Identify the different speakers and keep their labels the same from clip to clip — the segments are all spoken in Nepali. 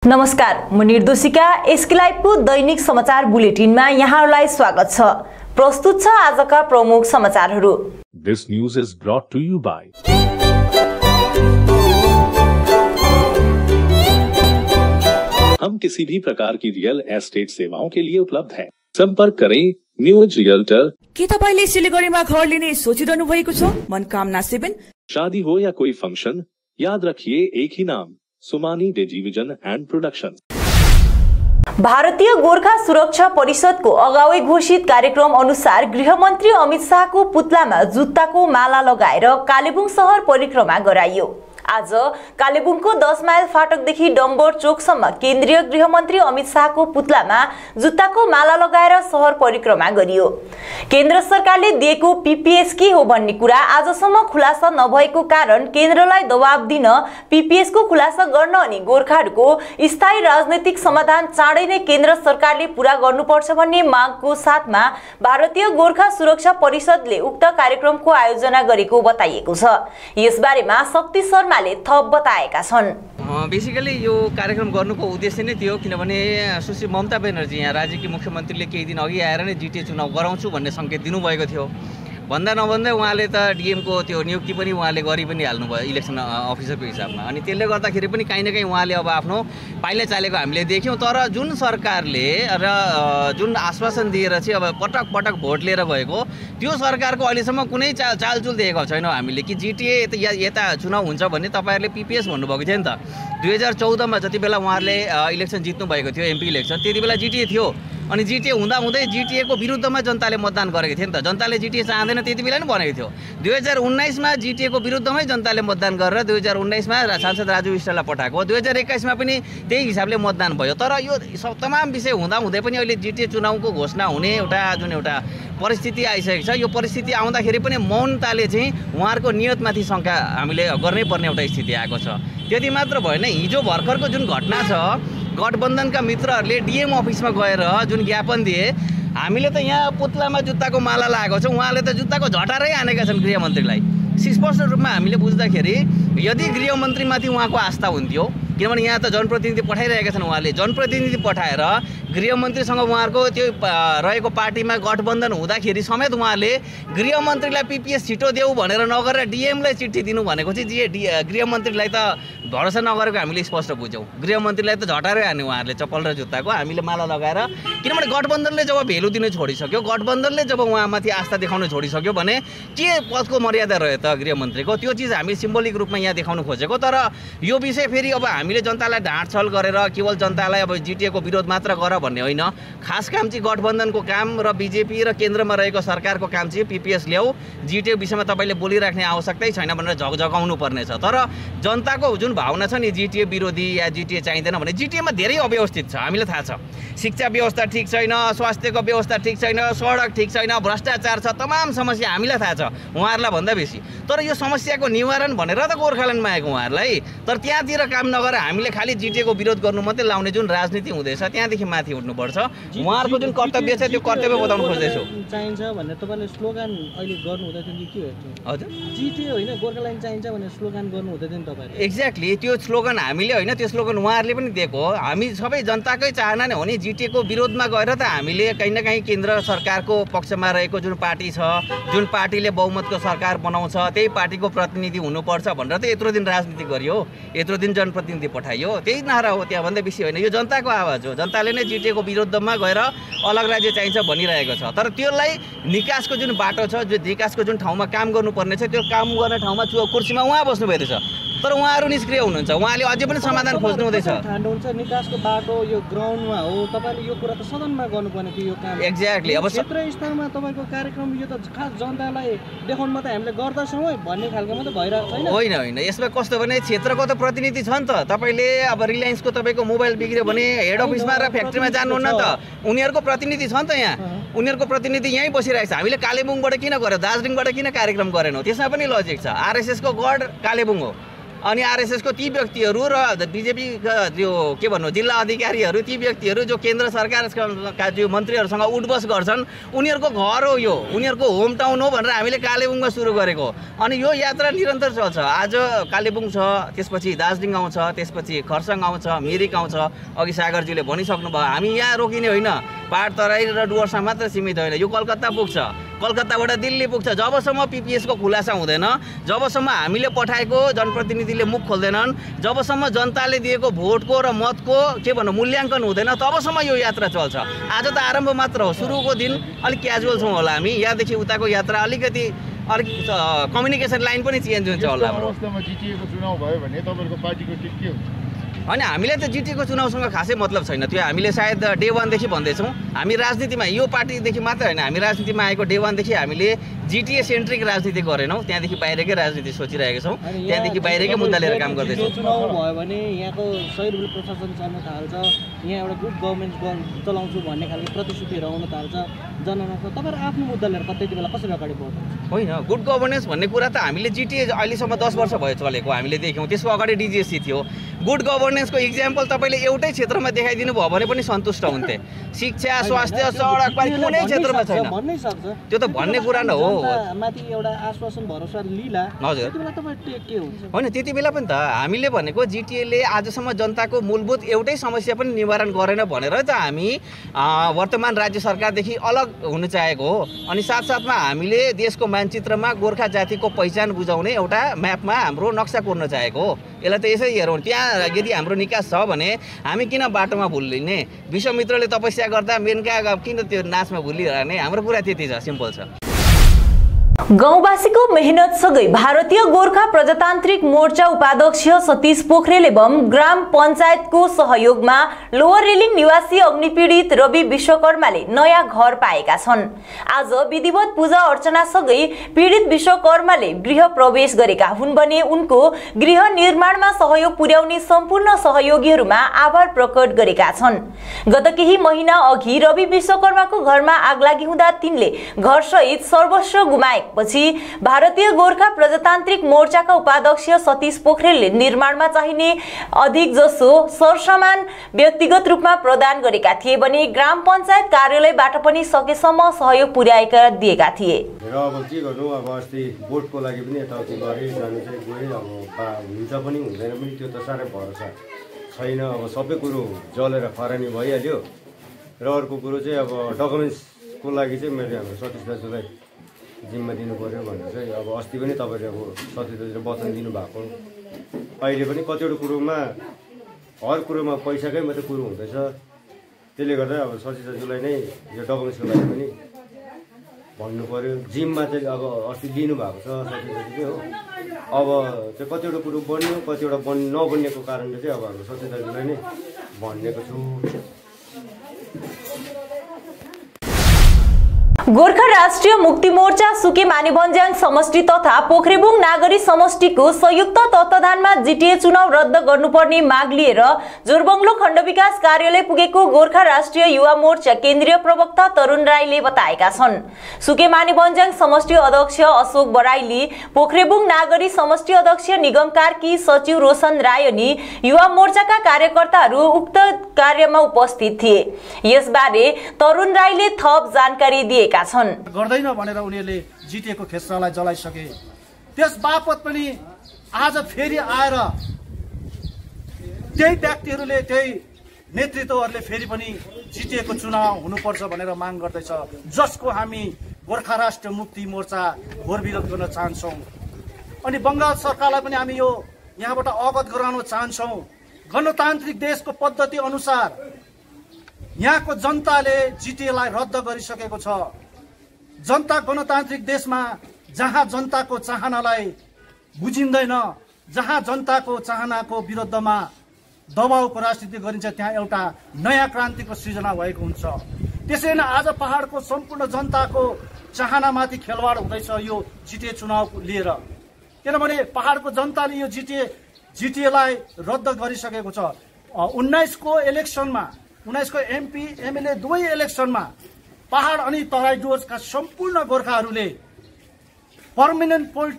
Speaker 1: नमस्कार, म निर्दोषिका एसके लाइभको दैनिक समाचार बुलेटिनमा यहाँहरूलाई स्वागत छ। प्रस्तुत छ आजका प्रमुख समाचारहरू।
Speaker 2: This news is brought to you by हम किसी भी प्रकार की रियल एस्टेट सेवाओं के लिए उपलब्ध हैं। संपर्क करें न्यू एज रियल्टर।
Speaker 3: के तपाईले सिलिगुडीमा घर लिने सोचिरहनु भएको छ? मनकामना 7।
Speaker 2: शादी हो या कोई फंक्शन, याद रखिए एक ही नाम, सुमानी डिजिविजन एंड प्रोडक्शन।
Speaker 1: भारतीय गोर्खा सुरक्षा परिषदको अगावै घोषित कार्यक्रम अनुसार गृहमन्त्री अमित शाहको पुतलामा जुत्ताको माला लगाएर कालेबुङ शहर परिक्रमा गराइयो। आज कालेबुङको 10 माइल फाटकदेखि डम्बर चोकसम्म केन्द्रीय गृहमन्त्री अमित शाहको पुतलामा जुत्ताको माला लगाएर शहर परिक्रमा गरियो। केन्द्र सरकारले दिएको पीपीएस के हो भन्ने कुरा आजसम्म खुलासा नभएको कारण केन्द्रलाई दबाब दिन पीपीएस को खुलासा गर्न अनि गोर्खाहरूको स्थायी राजनैतिक समाधान चाँडै नै केन्द्र सरकारले पूरा गर्नुपर्छ भन्ने मागको साथमा भारतीय गोर्खा सुरक्षा परिषदले उक्त कार्यक्रमको आयोजना गरेको बताइएको छ। यसबारेमा शक्ति शर्माले थप बताएका छन्।
Speaker 4: बेसिकली यो कार्यक्रम गर्नुको उद्देश्य नै थियो, किनभने सुश्री ममता ब्यानर्जी यहाँ राज्यकी मुख्यमन्त्रीले केही दिन अघि आएर नै जिटिए चुनाव गराउँछु भन्ने संकेत दिनुभएको थियो। भन्दा नभन्दै उहाँले त डिएमको त्यो नियुक्ति पनि उहाँले गरि पनि हाल्नुभयो इलेक्सन अफिसरको हिसाबमा। अनि त्यसले गर्दाखेरि पनि कहीँ न कहीँ उहाँले अब आफ्नो पाइला चालेको हामीले देख्यौँ। तर जुन सरकारले र जुन आश्वासन दिएर चाहिँ अब पटक पटक भोट लिएर गएको त्यो सरकारको अहिलेसम्म कुनै चालचुल देखेको छैनौँ हामीले कि जिटिए यता चुनाव हुन्छ भन्ने। तपाईँहरूले पिपिएस भन्नुभएको थियो नि त। 2014मा जति बेला उहाँहरूले इलेक्सन जित्नु भएको थियो, एमपी इलेक्सन, त्यति बेला जिटिए थियो। अनि जिटिए हुँदाहुँदै जिटिएको विरुद्धमा जनताले मतदान गरेको थियो नि त। जनताले जिटिए चाहँदैन त्यति बेला नै भनेको थियो। 2019मा जिटिएको विरुद्धमै जनताले मतदान गरेर 2019मा सांसद राजु विष्टलाई पठाएको। 2021मा पनि त्यही हिसाबले मतदान भयो। तर यो सब तमाम विषय हुँदाहुँदै पनि अहिले जिटिए चुनावको घोषणा हुने एउटा परिस्थिति आइसकेको छ। यो परिस्थिति आउँदाखेरि पनि मौनताले चाहिँ उहाँहरूको नियतमाथि शङ्का हामीले गर्नै पर्ने एउटा स्थिति आएको छ। त्यति मात्र भएन, हिजो भर्खरको जुन घटना छ, गठबन्धनका मित्रहरूले डिएम अफिसमा गएर जुन ज्ञापन दिए, हामीले त यहाँ पुतलामा जुत्ताको माला लगाएको छ, उहाँले त जुत्ताको झटारै हानेका छन् गृहमन्त्रीलाई। स्पष्ट रूपमा हामीले बुझ्दाखेरि यदि गृहमन्त्रीमाथि उहाँको आस्था हुन्थ्यो, किनभने यहाँ त जनप्रतिनिधि पठाइरहेका छन्, उहाँले जनप्रतिनिधि पठाएर गृहमन्त्रीसँग उहाँहरूको त्यो रहेको पार्टीमा गठबन्धन हुँदाखेरि समेत उहाँले गृहमन्त्रीलाई पिपिएस छिटो देऊ भनेर नगरेर डिएमलाई चिठी दिनु भनेको चाहिँ गृहमन्त्रीलाई त भरोसा नगरेको हामीले स्पष्ट बुझ्यौँ। गृहमन्त्रीलाई त झटारै हान्यो उहाँहरूले चप्पल र जुत्ताको। हामीले माला लगाएर, किनभने गठबन्धनले जब भेल्यु दिनु छोडिसक्यो, गठबन्धनले जब उहाँमाथि आस्था देखाउन छोडिसक्यो भने के पदको मर्यादा रह्यो त गृहमन्त्रीको? त्यो चिज हामी सिम्बोलिक रूपमा यहाँ देखाउन खोजेको। तर यो विषय फेरि अब हामीले जनतालाई ढाँटछल गरेर केवल जनतालाई अब जिटिएको विरोध मात्र गर भन्ने होइन। खास काम चाहिँ गठबन्धनको काम र बिजेपी र केन्द्रमा रहेको सरकारको काम चाहिँ पिपिएस ल्याऊ, जिटिए विषयमा तपाईँले बोलिराख्ने आवश्यकतै छैन भनेर झगझगाउनु पर्नेछ। तर जनताको जुन भावना छ नि जिटिए विरोधी या जिटिए चाहिँदैन भने, जिटिएमा धेरै अव्यवस्थित छ, हामीलाई थाहा छ। शिक्षा व्यवस्था ठिक छैन, स्वास्थ्यको व्यवस्था ठिक छैन, सडक ठिक छैन, भ्रष्टाचार छ, तमाम समस्या हामीलाई थाहा छ, उहाँहरूलाई भन्दा बेसी। तर यो समस्याको निवारण भनेर त गोर्खाल्यान्डमा आएको उहाँहरूलाई। तर त्यहाँतिर काम नगरेर हामीले खालि जिटिएको विरोध गर्नु मात्रै लाउने जुन राजनीति हुँदैछ, त्यहाँदेखि माथि उठ्नुपर्छ। उहाँहरूको जुन कर्तव्य छ त्यो कर्तव्य बताउनु खोज्दैछु।
Speaker 5: चाहिन्छ भनेर तपाईँले स्लोगन अहिले गर्नु हुँदै थियो के हो? हजुर, जिटिए होइन गोर्खाल्यान्ड चाहिन्छ भनेर स्लोगन गर्नु हुँदै थियो नि तपाईँले।
Speaker 4: एक्ज्याक्टली, त्यो स्लोगन हामीले होइन, त्यो स्लोगन उहाँहरूले पनि दिएको हो। हामी सबै जनताकै चाहना नै हो नि। जिटिएको विरोधमा गएर त हामीले कहीँ न कहीँ केन्द्र सरकारको पक्षमा रहेको जुन पार्टी छ, जुन पार्टीले बहुमतको सरकार बनाउँछ, त्यही पार्टीको प्रतिनिधि हुनुपर्छ भनेर त यत्रो दिन राजनीति गरियो, यत्रो दिन जनप्रतिनिधि पठाइयो। त्यही नारा हो, त्यहाँभन्दा बेसी होइन। यो जनताको आवाज हो। जनताले नै जिटिएको विरुद्धमा गएर अलग राज्य चाहिन्छ भनिरहेको छ। तर त्यसलाई निकासको जुन बाटो छ, जो निकासको जुन ठाउँमा काम गर्नुपर्ने छ, त्यो काम गर्ने ठाउँमा कुर्सीमा उहाँ बस्नुभएको छ। तर उहाँहरू निष्क्रिय हुनुहुन्छ। उहाँले अझै पनि समाधान खोज्नु हुँदैछ।
Speaker 5: ठान्नुहुन्छ निकासको बाटो यो ग्राउन्डमा हो, तपाईँले यो कुरा त सदनमा गर्नुपर्ने थियो यो काम।
Speaker 4: एक्ज्याक्टली। अब
Speaker 5: क्षेत्र स्तरमा तपाईँको कार्यक्रम यो त खास जनतालाई देखाउन मात्रै हामीले गर्दछौँ है भन्ने खालको मात्रै भइरहेको छैन।
Speaker 4: होइन, यसमा कस्तो भने क्षेत्रको त प्रतिनिधि छ नि त। तपाईँले अब रिलायन्सको तपाईँको मोबाइल बिग्रियो भने हेड अफिसमा र फ्याक्ट्रीमा जानुहुन्न त। उनीहरूको प्रतिनिधि छ नि त यहाँ, उनीहरूको प्रतिनिधि यहीँ बसिरहेको छ। हामीले कालेबुङबाट किन गऱ्यौँ, दार्जिलिङबाट किन कार्यक्रम गरेनौँ? त्यसमा पनि लजिक छ। आरएसएसको गढ कालेबुङ हो, अनि आरएसएसको ती व्यक्तिहरू र बिजेपी जो के भन्नु जिल्ला अधिकारीहरू ती व्यक्तिहरू जो केन्द्र सरकारका जो मन्त्रीहरूसँग उठबस गर्छन् उनीहरूको घर हो यो, उनीहरूको होम टाउन हो भनेर हामीले कालेबुङमा सुरु गरेको। अनि यो यात्रा निरन्तर चल्छ। आज कालेबुङ छ, त्यसपछि दार्जिलिङ आउँछ, त्यसपछि खरसाङ आउँछ, मिरिक आउँछ। अघि सागरजीले भनिसक्नुभयो हामी यहाँ रोकिने होइन, पहाड तराई र डुवर्समा मात्र सीमित होइन, यो कलकत्ता पुग्छ, कलकत्ताबाट दिल्ली पुग्छ। जबसम्म पिपिएसको खुलासा हुँदैन, जबसम्म हामीले पठाएको जनप्रतिनिधिले मुख खोल्दैनन्, जबसम्म जनताले दिएको भोटको र मतको के भन्नु मूल्याङ्कन हुँदैन, तबसम्म यो यात्रा चल्छ। आज त आरम्भ मात्र हो, सुरुको दिन अलिक क्याजुअल छौँ होला हामी। यहाँदेखि उताको यात्रा अलिक कम्युनिकेसन लाइन पनि चेन्ज हुन्छ होला हाम्रो।
Speaker 6: जिटिएको चुनाव भयो भने तपाईँको पार्टीको टिक के हुन्छ?
Speaker 4: होइन, हामीले त जिटिएको चुनावसँग खासै मतलब छैन। त्यो हामीले सायद डे 1 देखि भन्दैछौँ। हामी राजनीतिमा यो पार्टीदेखि मात्र होइन, हामी राजनीतिमा आएको डे 1 देखि हामीले जिटिए सेन्ट्रिक राजनीति गरेनौँ, त्यहाँदेखि बाहिरकै राजनीति सोचिरहेका छौँ, त्यहाँदेखि बाहिरकै मुद्दा लिएर काम गर्दैछौँ।
Speaker 5: चुनाव भयो भने यहाँको सही रूपले प्रशासन चल्न थाल्छ, यहाँ एउटा गुड गभर्मेन्ट चलाउँछु भन्ने खालको प्रतिश्रुतिहरू आउन थाल्छ जनताको। तपाईँहरू आफ्नो मुद्दा लिएर त्यति बेला कसरी अगाडि बढ्नुहुन्छ?
Speaker 4: होइन, गुड गभर्नेन्स भन्ने कुरा त हामीले जिटिए अहिलेसम्म 10 वर्ष भयो चलेको हामीले देख्यौँ। त्यसको अगाडि डिजिएससी थियो। गुड गभर्नेन्सको इक्जाम्पल तपाईँले एउटै क्षेत्रमा देखाइदिनु भयो भने पनि सन्तुष्ट हुन्थे। शिक्षा, स्वास्थ्य, सडक पानी कुनै क्षेत्रमा छैन।
Speaker 5: भन्नै सक्छ,
Speaker 4: त्यो त भन्ने कुरा न हो।
Speaker 5: माथि एउटा आश्वासन भरोसा लिला,
Speaker 4: हजुर,
Speaker 5: त्यति बेला तपाईँ के हुन्छ?
Speaker 4: होइन, त्यति बेला पनि त हामीले भनेको जिटिएले आजसम्म जनताको मूलभूत एउटै समस्या पनि निवारण गरेन भनेर त हामी वर्तमान राज्य सरकारदेखि अलग हुन चाहेको हो। अनि साथसाथमा हामीले देशको मानचित्रमा गोर्खा जातिको पहिचान बुझाउने एउटा म्यापमा हाम्रो नक्सा कोर्न चाहेको हो। यसलाई त यसै हेरौँ, त्यहाँ यदि हाम्रो निकास छ भने हामी किन बाटोमा भुलिने? विश्वमित्रले तपस्या गर्दा मेनका किन त्यो नाचमा भुलिरहने? हाम्रो कुरा त्यति छ, सिम्पल छ।
Speaker 1: गाउँवासीको मेहनतसँगै भारतीय गोर्खा प्रजातान्त्रिक मोर्चा उपाध्यक्ष सतीश पोखरेल एवं ग्राम पञ्चायतको सहयोगमा लोवर रेलिङ निवासी अग्निपीडित रवि विश्वकर्माले नयाँ घर पाएका छन्। आज विधिवत पूजा अर्चनासँगै पीडित विश्वकर्माले गृह प्रवेश गरेका हुन् भने उनको गृह निर्माणमा सहयोग पुर्याउने सम्पूर्ण सहयोगीहरूमा आभार प्रकट गरेका छन्। गत केही महिना अघि रवि विश्वकर्माको घरमा आगलागी हुँदा तिनले घरसहित सर्वस्व गुमाए पछि भारतीय गोर्खा प्रजातान्त्रिक मोर्चाका उपाध्यक्ष सतीश पोखरेलले निर्माणमा चाहिने अधिक जसो सरसामान व्यक्तिगत रूपमा प्रदान गरेका थिए भने ग्राम पञ्चायत कार्यालयबाट पनि सकेसम्म सहयोग पुर्याएका दिएका थिए।
Speaker 7: र अब के गर्नु, अब अस्ति बोटको लागि पनि यताउति गरे जानु चाहिँ गए, अब हुन्छ पनि हुँदैन पनि त्यो त साह्रै भरोसा छैन। अब सबै कुरो जलेर खरानी भइहाल्यो। र अर्को कुरो चाहिँ अब डकुमेन्ट्सको लागि चाहिँ मैले हाम्रो सतीश दाजुलाई जिम्मा दिनु पर्यो भनेर चाहिँ अब अस्ति पनि तपाईँले अब सतीश दाजुले वचन दिनुभएको। अहिले पनि कतिवटा कुरोमा हर कुरोमा पैसाकै मात्रै कुरो हुँदैछ। त्यसले गर्दा अब सतीश दाजुलाई नै यो डकुमेन्ट्सको लागि पनि भन्नु पर्यो। जिम्मा चाहिँ अब अस्ति दिनुभएको छ सतीश दाजुले हो। अब चाहिँ कतिवटा कुरो बन्यो, कतिवटा नबनिएको कारणले चाहिँ अब हाम्रो सतीश दाजुलाई नै भनिएको छु।
Speaker 1: गोर्खा राष्ट्रिय मुक्ति मोर्चा सुके मानेभन्ज्याङ समष्टि तथा पोखरेबुङ नागरी समष्टिको संयुक्त तत्वावधानमा जिटिए चुनाव रद्द गर्नुपर्ने माग लिएर जोरबङ्गलो खण्ड विकास कार्यालय पुगेको गोर्खा राष्ट्रिय युवा मोर्चा केन्द्रीय प्रवक्ता तरुण राईले बताएका छन्। सुके मानेभन्ज्याङ समष्टि अध्यक्ष अशोक बराइली, पोखरेबुङ नागरी समष्टि अध्यक्ष निगम कार्की, सचिव रोशन राय अनि युवा मोर्चाका कार्यकर्ताहरू उक्त कार्यमा उपस्थित थिए। यसबारे तरुण राईले थप जानकारी दिए
Speaker 8: गर्दैन भनेर उनीहरूले जिटिएको खेस्रालाई जलाइसके। त्यस बापत पनि आज फेरि आएर त्यही व्यक्तिहरूले, त्यही नेतृत्वहरूले फेरि पनि जिटिएको चुनाव हुनुपर्छ भनेर माग गर्दैछ, जसको हामी गोर्खा राष्ट्रिय मुक्ति मोर्चा घोर विरोध गर्न चाहन्छौँ। अनि बङ्गाल सरकारलाई पनि हामी यो यहाँबाट अवगत गराउन चाहन्छौँ। गणतान्त्रिक देशको पद्धति अनुसार यहाँको जनताले जिटिएलाई रद्द गरिसकेको छ। जनता गणतान्त्रिक देशमा जहाँ जनताको चाहनालाई बुझिँदैन, जहाँ जनताको चाहनाको विरुद्धमा दबाउको राजनीति गरिन्छ, त्यहाँ एउटा नयाँ क्रान्तिको सृजना भएको हुन्छ। त्यसैले आज पहाडको सम्पूर्ण जनताको चाहनामाथि खेलवाड हुँदैछ यो जिटिए चुनाव लिएर। किनभने पहाडको जनताले यो जिटिएलाई रद्द गरिसकेको छ। 19 को इलेक्सनमा, 19 को एमपी एमएलए दुवै इलेक्सनमा पहाड अनि तराई डुवर्सका सम्पूर्ण गोर्खाहरूले पर्मानेन्ट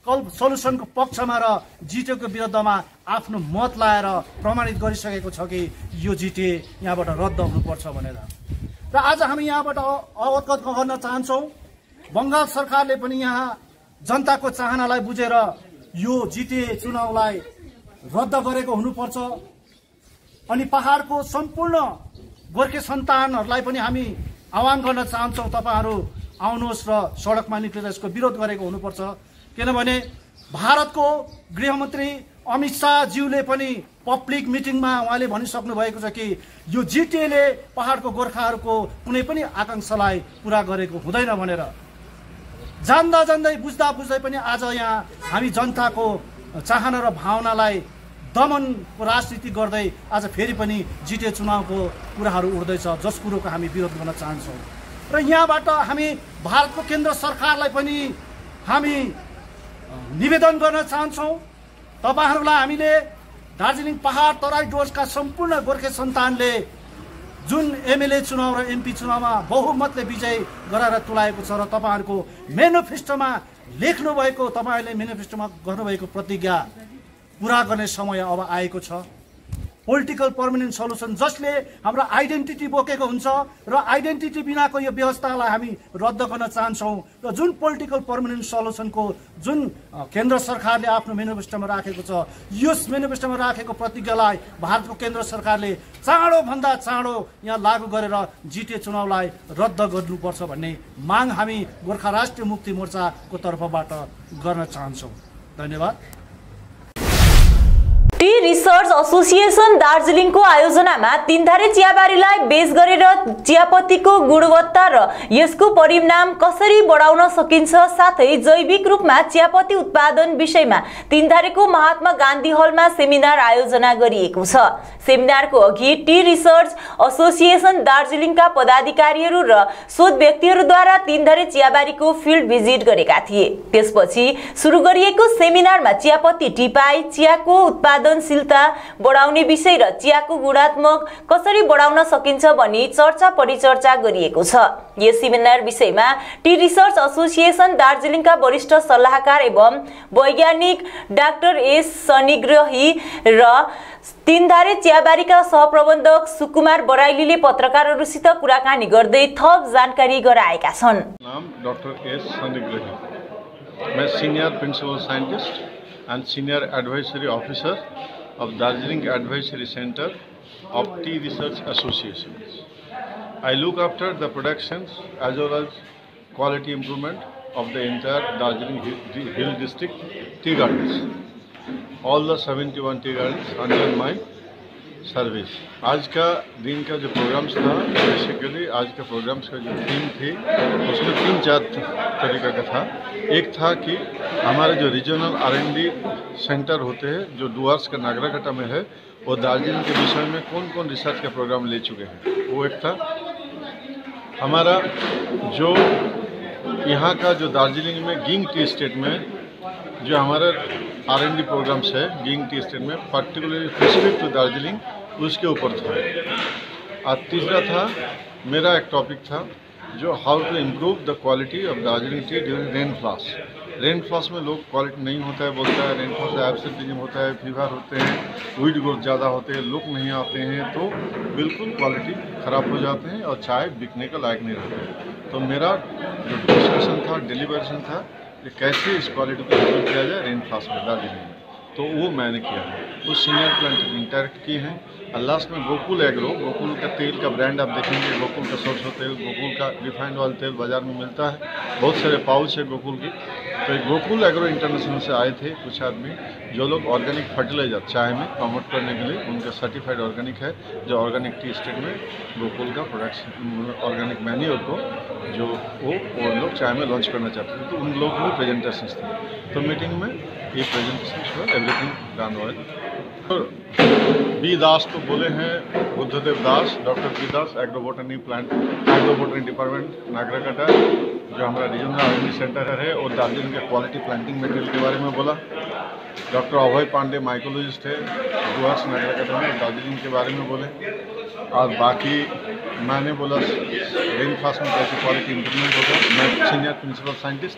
Speaker 8: सल्युसनको पक्षमा र जिटिएको विरुद्धमा आफ्नो मत लाएर प्रमाणित गरिसकेको छ कि यो जिटिए यहाँबाट रद्द हुनुपर्छ भनेर। र आज हामी यहाँबाट अवगत गर्न चाहन्छौँ, बङ्गाल सरकारले पनि यहाँ जनताको चाहनालाई बुझेर यो जिटिए चुनावलाई रद्द गरेको हुनुपर्छ। अनि पहाडको सम्पूर्ण गोर्खे सन्तानहरूलाई पनि हामी आह्वान गर्न चाहन्छौँ, तपाईँहरू आउनुहोस् र सडकमा निक्लेर यसको विरोध गरेको हुनुपर्छ। किनभने भारतको गृहमन्त्री अमित शाहज्यूले पनि पब्लिक मिटिङमा उहाँले भनिसक्नु भएको छ कि यो जिटिएले पहाडको गोर्खाहरूको कुनै पनि आकाङ्क्षालाई पुरा गरेको हुँदैन भनेर। जान्दा जान्दै बुझ्दा बुझ्दै पनि आज यहाँ हामी जनताको चाहना र भावनालाई दमनको राजनीति गर्दै आज फेरि पनि जिटिए चुनावको कुराहरू उठ्दैछ, जस कुरोको हामी विरोध गर्न चाहन्छौँ। र यहाँबाट हामी भारतको केन्द्र सरकारलाई पनि हामी निवेदन गर्न चाहन्छौँ, तपाईँहरूलाई हामीले दार्जिलिङ पहाड तराई डुवर्सका सम्पूर्ण गोर्खे सन्तानले जुन एमएलए चुनाव र एमपी चुनावमा बहुमतले विजय गराएर तुलाएको छ र तपाईँहरूको मेनिफेस्टोमा लेख्नुभएको, तपाईँहरूले मेनिफेस्टोमा गर्नुभएको प्रतिज्ञा पुरा गर्ने समय अब आएको छ। पोलिटिकल पर्मानेन्ट सल्युसन जसले हाम्रो आइडेन्टिटी बोकेको हुन्छ र आइडेन्टिटी बिनाको यो व्यवस्थालाई हामी रद्द गर्न चाहन्छौँ। र जुन पोलिटिकल पर्मानेन्ट सल्युसनको जुन केन्द्र सरकारले आफ्नो मेनिफेस्टोमा राखेको छ, यस मेनिफेस्टोमा राखेको प्रतिज्ञालाई भारतको केन्द्र सरकारले चाँडोभन्दा चाँडो यहाँ लागू गरेर जिटिए चुनावलाई रद्द गर्नुपर्छ भन्ने माग हामी गोर्खा राष्ट्रिय मुक्ति मोर्चाको तर्फबाट गर्न चाहन्छौँ। धन्यवाद।
Speaker 1: टी रिसर्च एसोसिएसन दार्जिलिङको आयोजनामा तीनधारे चियाबारीलाई बेच गरेर चियापत्तीको गुणवत्ता र यसको परिमाण कसरी बढाउन सकिन्छ साथै जैविक रूपमा चियापत्ती उत्पादन विषयमा तीनधारेको महात्मा गान्धी हलमा सेमिनार आयोजना गरिएको छ। सेमिनारको अघि टी रिसर्च एसोसिएसन दार्जिलिङका पदाधिकारीहरू र शोध व्यक्तिहरूद्वारा तीनधारे चियाबारीको फिल्ड भिजिट गरेका थिए। त्यसपछि सुरु गरिएको सेमिनारमा चियापत्ती टिपाई, चियाको उत्पादनशीलता बढाउने विषय र चियाको गुणात्मक कसरी बढाउन सकिन्छ भनी चर्चा परिचर्चा गरिएको छ। यस सेमिनार विषयमा टी रिसर्च एसोसिएसन दार्जिलिङका वरिष्ठ सल्लाहकार एवं वैज्ञानिक डाक्टर एस शनिग्रही र तीनधारे चियाबारीका सहप्रबन्धक सुकुमार बराइलीले पत्रकारहरूसित कुराकानी गर्दै थप जानकारी गराएका छन्।
Speaker 6: नाम डॉक्टर एस शनिग्रही, मैं senior principal scientist and senior advisory officer of Darjeeling Advisory Center of Tea Research Association. I look after the productions as well as quality improvement of the entire Darjeeling Hill District tea gardens. All the 71 tea gardens under my service. आज का दिन का जो प्रोग्राम्स था, बेसिकली आज के प्रोग्राम्स का जो थीम थी उसमें 3-4 तरीका का था। एक था कि हमारे जो रीजनल R&D सेंटर होते हैं जो डुवर्स का नागराकटा में है, वो दार्जिलिंग के विषय में कौन कौन रिसर्च का प्रोग्राम ले चुके हैं, वो एक था। हमारा जो यहाँ का जो दार्जिलिंग में गिंग टी स्टेट में जो हमारा R&D प्रोग्राम्स है गिंग टी स्टेट में, पर्टिकुलरली स्पेसिफिक टू दार्जिलिंग, उसके ऊपर था। और तीसरा था मेरा एक टॉपिक था जो how to improve the quality of Darjeeling tea during rain flush. Rain flush में लोग क्वालिटी नहीं होता है बोलता है, रेनफ्लॉस से एब्सेंटिज्म होता है, फीवर होते हैं, वीड ग्रोथ ज़्यादा होते हैं, लोग नहीं आते हैं, तो बिल्कुल क्वालिटी ख़राब हो जाते हैं और चाय बिकने का लायक नहीं रहता। तो मेरा जो डिस्कशन था, डिलीवरेशन था कि कैसे इस क्वालिटी को इम्प्रूव किया जाए रेनफ्लॉस में दार्जिलिंग में, तो वो मैंने किया है। उस सीनियर प्लांट इंटरेक्ट किए हैं। और लास्ट में गोकुल एग्रो, गोकुल का तेल का ब्रांड आप देखेंगे, गोकुल का सरसों तेल, गोकुल का रिफाइंड ऑयल तेल बाज़ार में मिलता है, बहुत सारे पाउच है गोकुल की। तो गोकुल एग्रो इंटरनेशनल से आए थे कुछ आदमी जो लोग ऑर्गेनिक फर्टिलाइजर चाय में प्रमोट करने के लिए, उनका सर्टिफाइड ऑर्गेनिक है, जो ऑर्गेनिक टी स्टेट में गोकुल का प्रोडक्शन ऑर्गेनिक मैन्योर को जो वो लोग चाय में लॉन्च करना चाहते थे, तो उन लोग भी प्रेजेंटेशन थे। तो मीटिंग में ये presentation everything done oil. B Das तो बोले हैं, Buddhadev Das, doctor B Das, agrobotany plant, agrobotany department Nagrakata जो हमारा रीजनल R&D सेंटर है, और दार्जिलिंग के क्वालिटी प्लांटिंग मटेरियल के बारे में बोला। डॉक्टर अभय पांडे माइकोलॉजिस्ट है, डुवर्स नागराकटा में, दार्जिलिंग के बारे में बोले। और बाकी मैंने बोला रेनफॉस में कैसे क्वालिटी इंप्रूवमेंट होगा। मैं senior principal scientist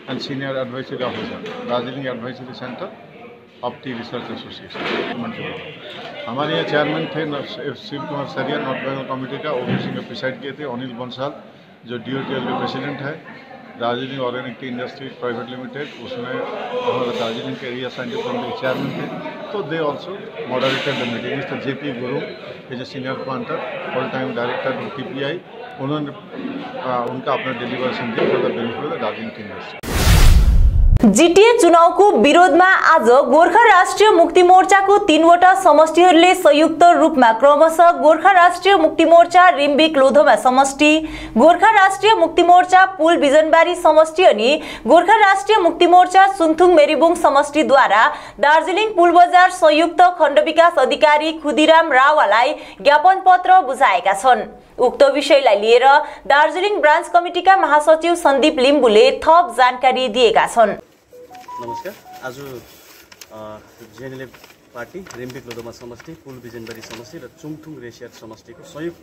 Speaker 6: and Senior Advisory Officer, Darjeeling Advisory Center of Tea Research Association. हमारे यहाँ चेयरमैन थे शिव कुमार सरिया, नॉर्थ बंगाल कमेटी का, ओबीसी में प्रिसाइड किए थे अनिल बंसल जो DOTL के प्रेसिडेंट है, Darjeeling organic tea industry private limited, उसमें हमारे दार्जिलिंग के एरिया साइंटिस्ट कमेटी चेयरमैन थे, तो they also moderated the meeting. Mister JP Guru is a senior planter, full time director of TPI, उन्होंने उनका अपना डेलिब्रेशन दिया for the benefit of the Darjeeling tea industry.
Speaker 1: GTA चुनावको विरोधमा आज गोर्खा राष्ट्रिय मुक्ति मोर्चाको 3वटा समष्टिहरूले संयुक्त रूपमा क्रमशः गोर्खा राष्ट्रिय मुक्ति मोर्चा रिम्बिक लोधोमा समष्टि, गोर्खा राष्ट्रिय मुक्ति मोर्चा पुल बिजनबारी समष्टि अनि गोर्खा राष्ट्रिय मुक्ति मोर्चा सुन्थुङ मेरीबुङ समष्टिद्वारा दार्जिलिङ पुल बजार संयुक्त खण्ड विकास अधिकारी खुदीराम रावलाई ज्ञापन पत्र बुझाएका छन्. उक्त विषयलाई लिएर दार्जिलिङ ब्रान्च कमिटीका महासचिव सन्दीप लिम्बुले थप जानकारी दिएका छन्.
Speaker 9: नमस्कार. आज जेएनएलए पार्टी रिम्बिक लोधोमा समष्टि, पुल बिजनबारी समष्टि र चुङथुङ रेसियार समष्टिको संयुक्त